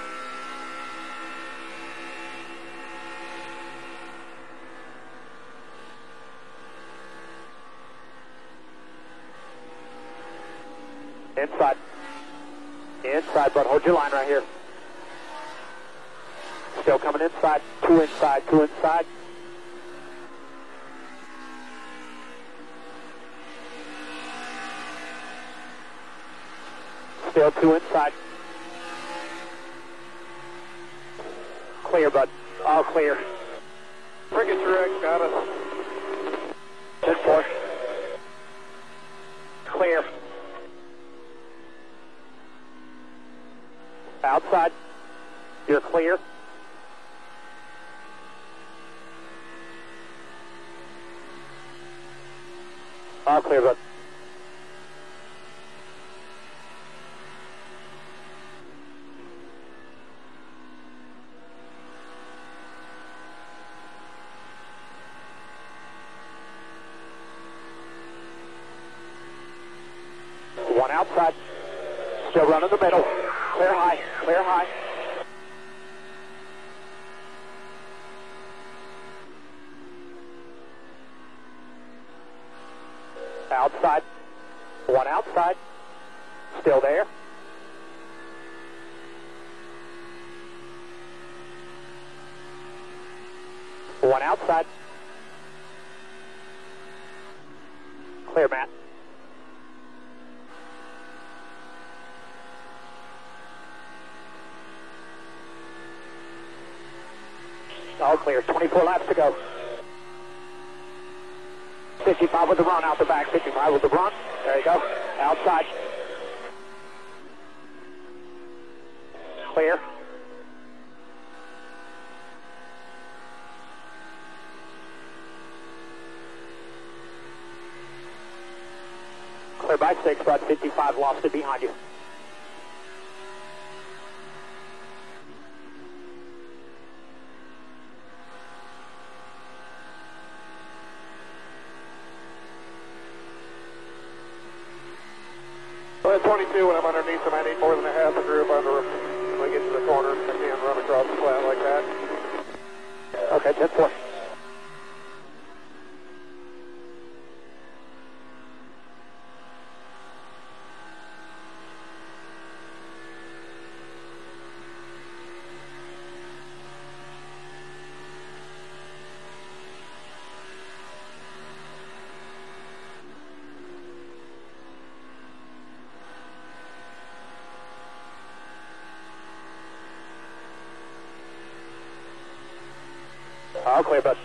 Inside. Inside, but hold your line right here. Still coming inside. Two inside, two inside. Still two inside. Clear, bud. All clear. Frigate direct, got us. ten four. Clear. Outside. You're clear. All clear, bud. One outside. Still running the middle. Clear high. Clear high. Outside. One outside. Still there. One outside. Clear, Matt. All clear. twenty-four laps to go. fifty-five with the run out the back. fifty-five with the run. There you go. Outside. Clear. Clear by six, but fifty-five lost it behind you. Well, at twenty-two, when I'm underneath them, I need more than a half a groove under them. When I get to the corner, I can't run across the flat like that. Okay, ten four. All clear, bud.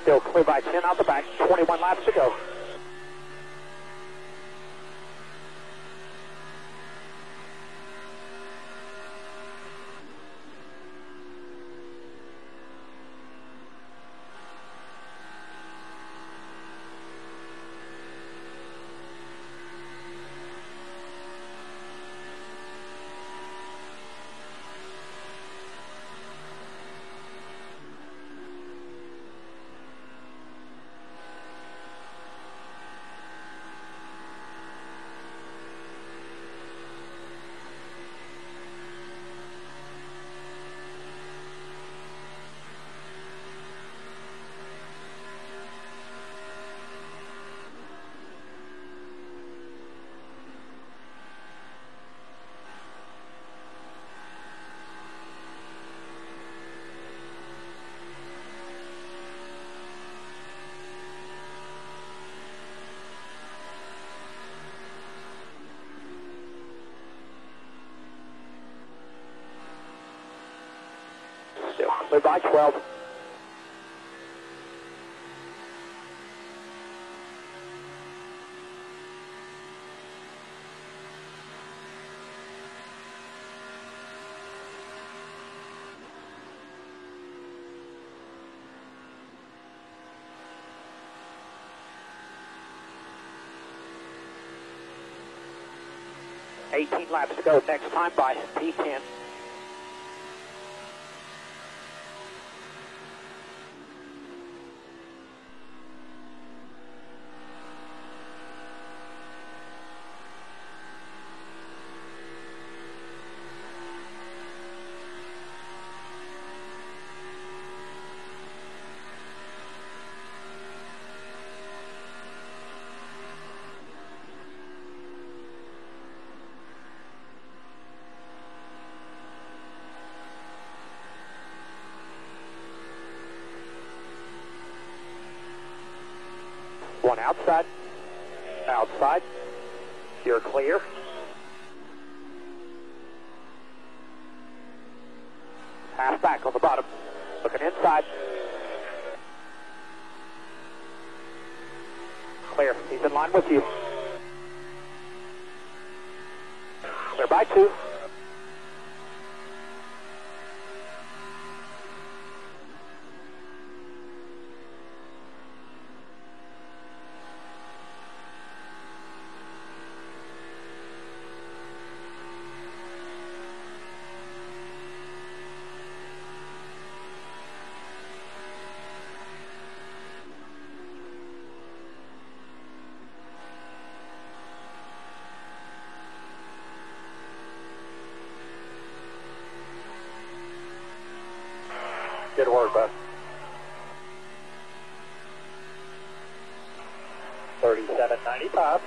Still clear by ten out the back, twenty-one laps to go. Clear by twelve. eighteen laps to go. Next time by P ten. One outside, outside, you're clear. Half back on the bottom, looking inside. Clear, he's in line with you. Clear by two. Good work, bud. thirty-seven ninety-five.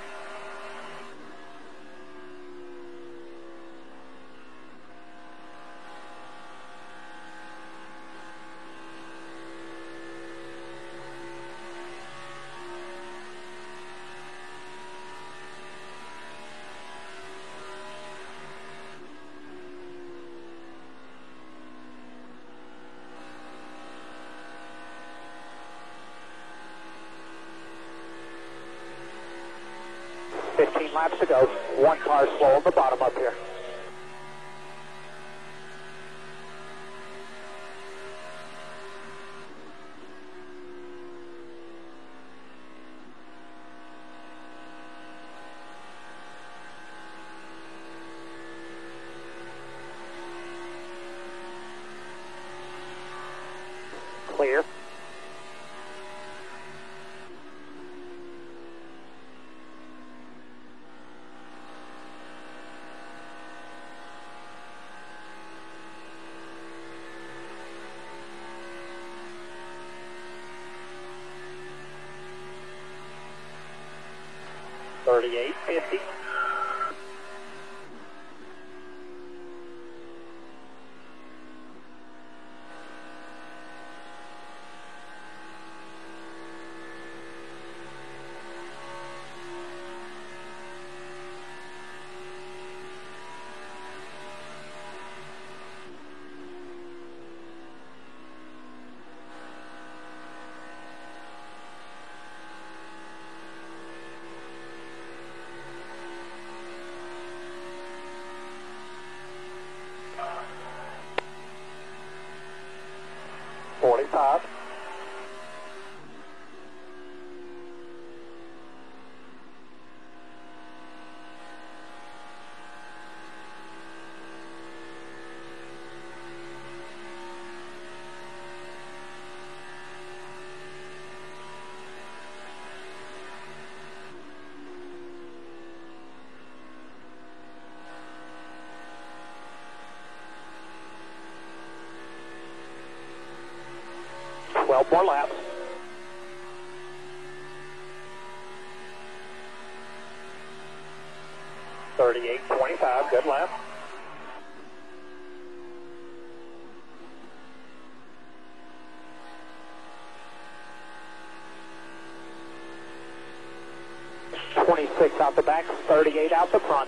fifteen laps to go. One car slow on the bottom up here. Clear. thirty-eight fifty. forty-five. twelve more laps. thirty-eight twenty-five, good lap. twenty-six out the back, thirty-eight out the front.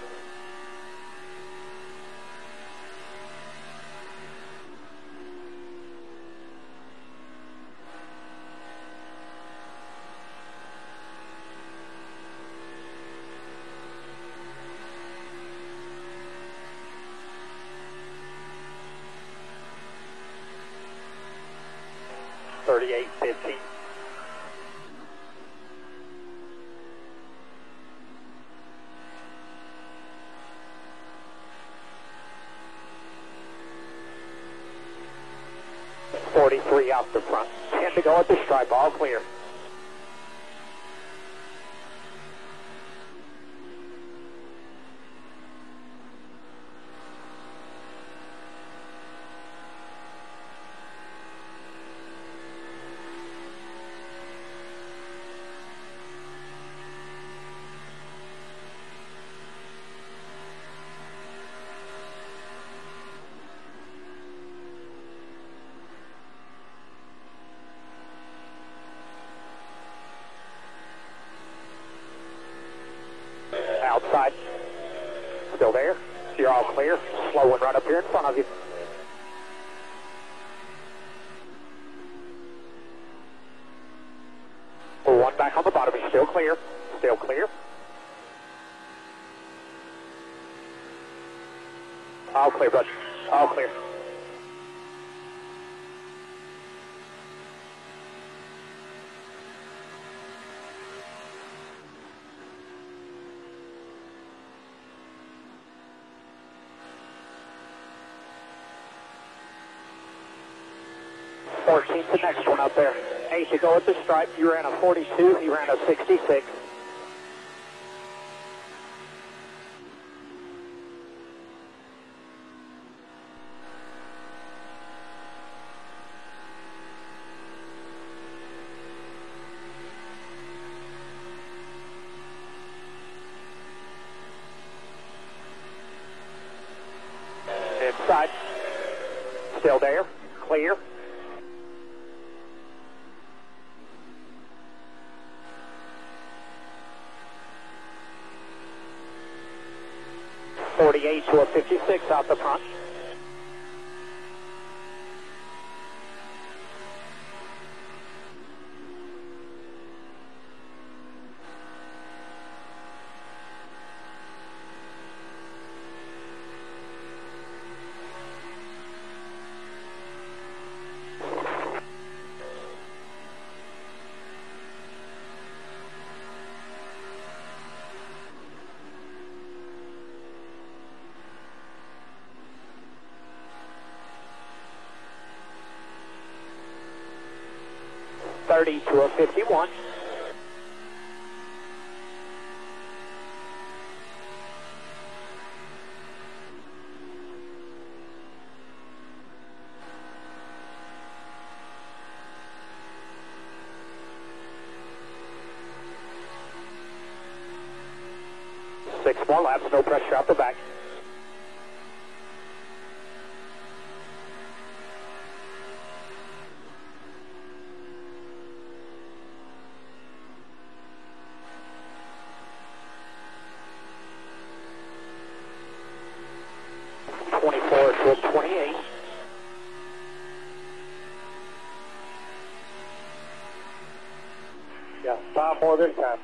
thirty-eight fifty. forty-three out the front. ten to go at the stripe, all clear. Outside. Still there. You're all clear. Slow one right up here in front of you. Pull one back on the bottom. You're still clear. Still clear. All clear, bud. All clear. fourteen's the next one up there. Eight to go at the stripe. You ran a forty-two. He ran a sixty-six. Inside. Still there. Clear. forty-eight to a fifty-six out the front. thirty to a fifty-one. Six more laps, no pressure out the back. twenty-four to a twenty-eight. Yeah, five more this time.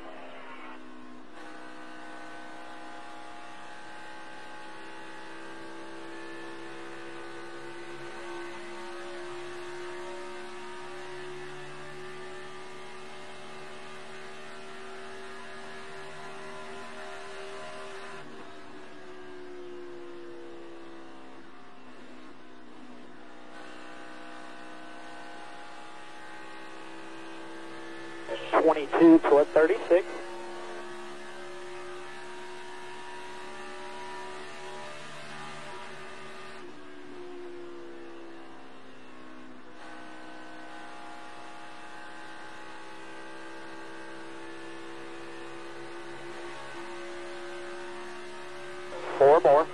twenty-two to thirty-six. Four more.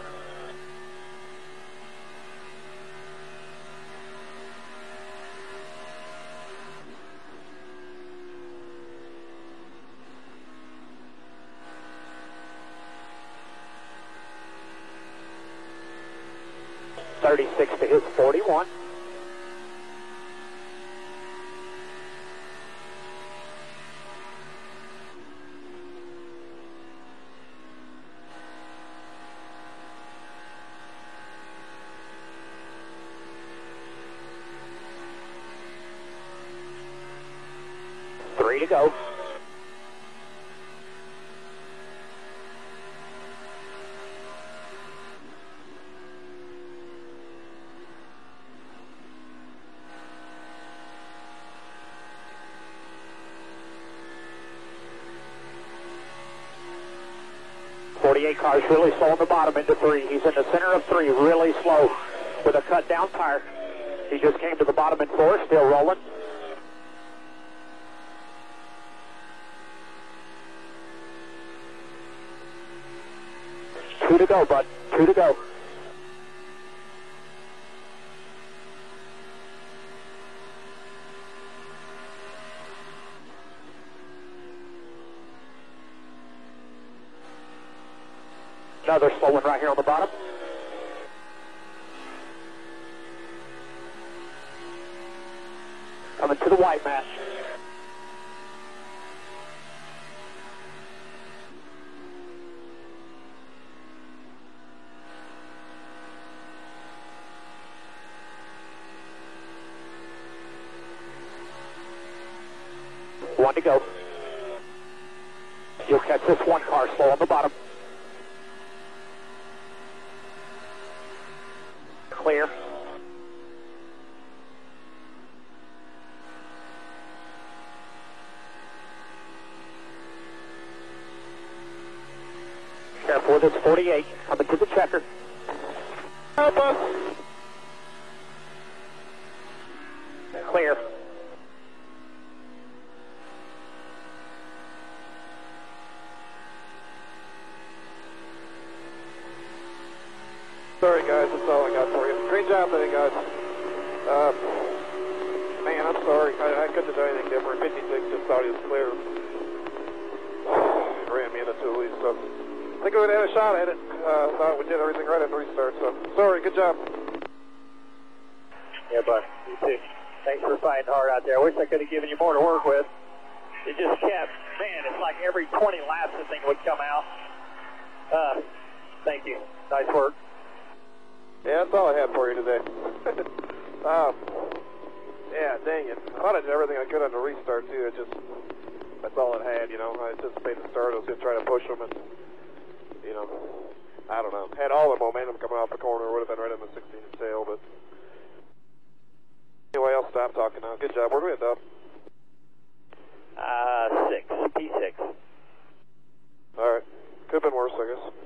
thirty-six to his forty-one. Three to go. forty-eight cars really slow on the bottom into three. He's in the center of three, really slow with a cut down tire. He just came to the bottom in four, still rolling. Two to go, bud. Two to go. Another slow one right here on the bottom. Coming to the white mat. One to go. You'll catch this one car slow on the bottom. Clear. Careful with this forty-eight. Coming to the checker. Help us. Clear. Sorry guys, that's all I got for you. Great job today, guys. Uh, man, I'm sorry. I, I couldn't have done anything different. fifty-six just thought he was clear. Ran me into two leads, so I think we would have had a shot at it. Uh, thought we did everything right at the restart, so sorry, good job. Yeah, bud. You too. Thanks for fighting hard out there. I wish I could have given you more to work with. It just kept, man, it's like every twenty laps the thing would come out. Uh, thank you. Nice work. Yeah, that's all I had for you today. um, yeah, dang it. I thought I did everything I could on the restart, too. It just, that's all it had, you know. I anticipated the start. I was going to try to push them, and, you know, I don't know. Had all the momentum coming off the corner. Would have been right on the sixteen tail, but anyway, I'll stop talking now. Good job. Where do we end up? Uh, six. P six. All right. Could have been worse, I guess.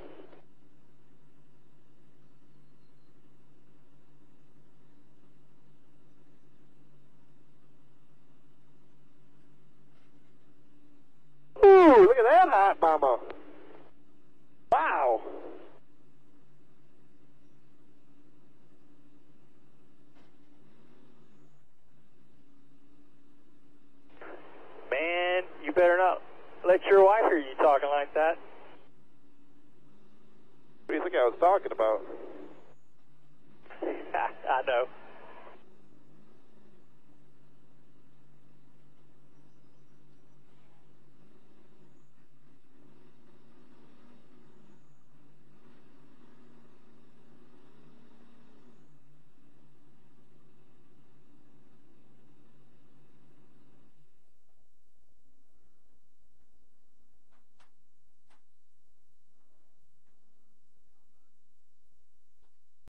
Ooh, look at that hot mama. Wow. Man, you better not let your wife hear you talking like that. What do you think I was talking about? I know.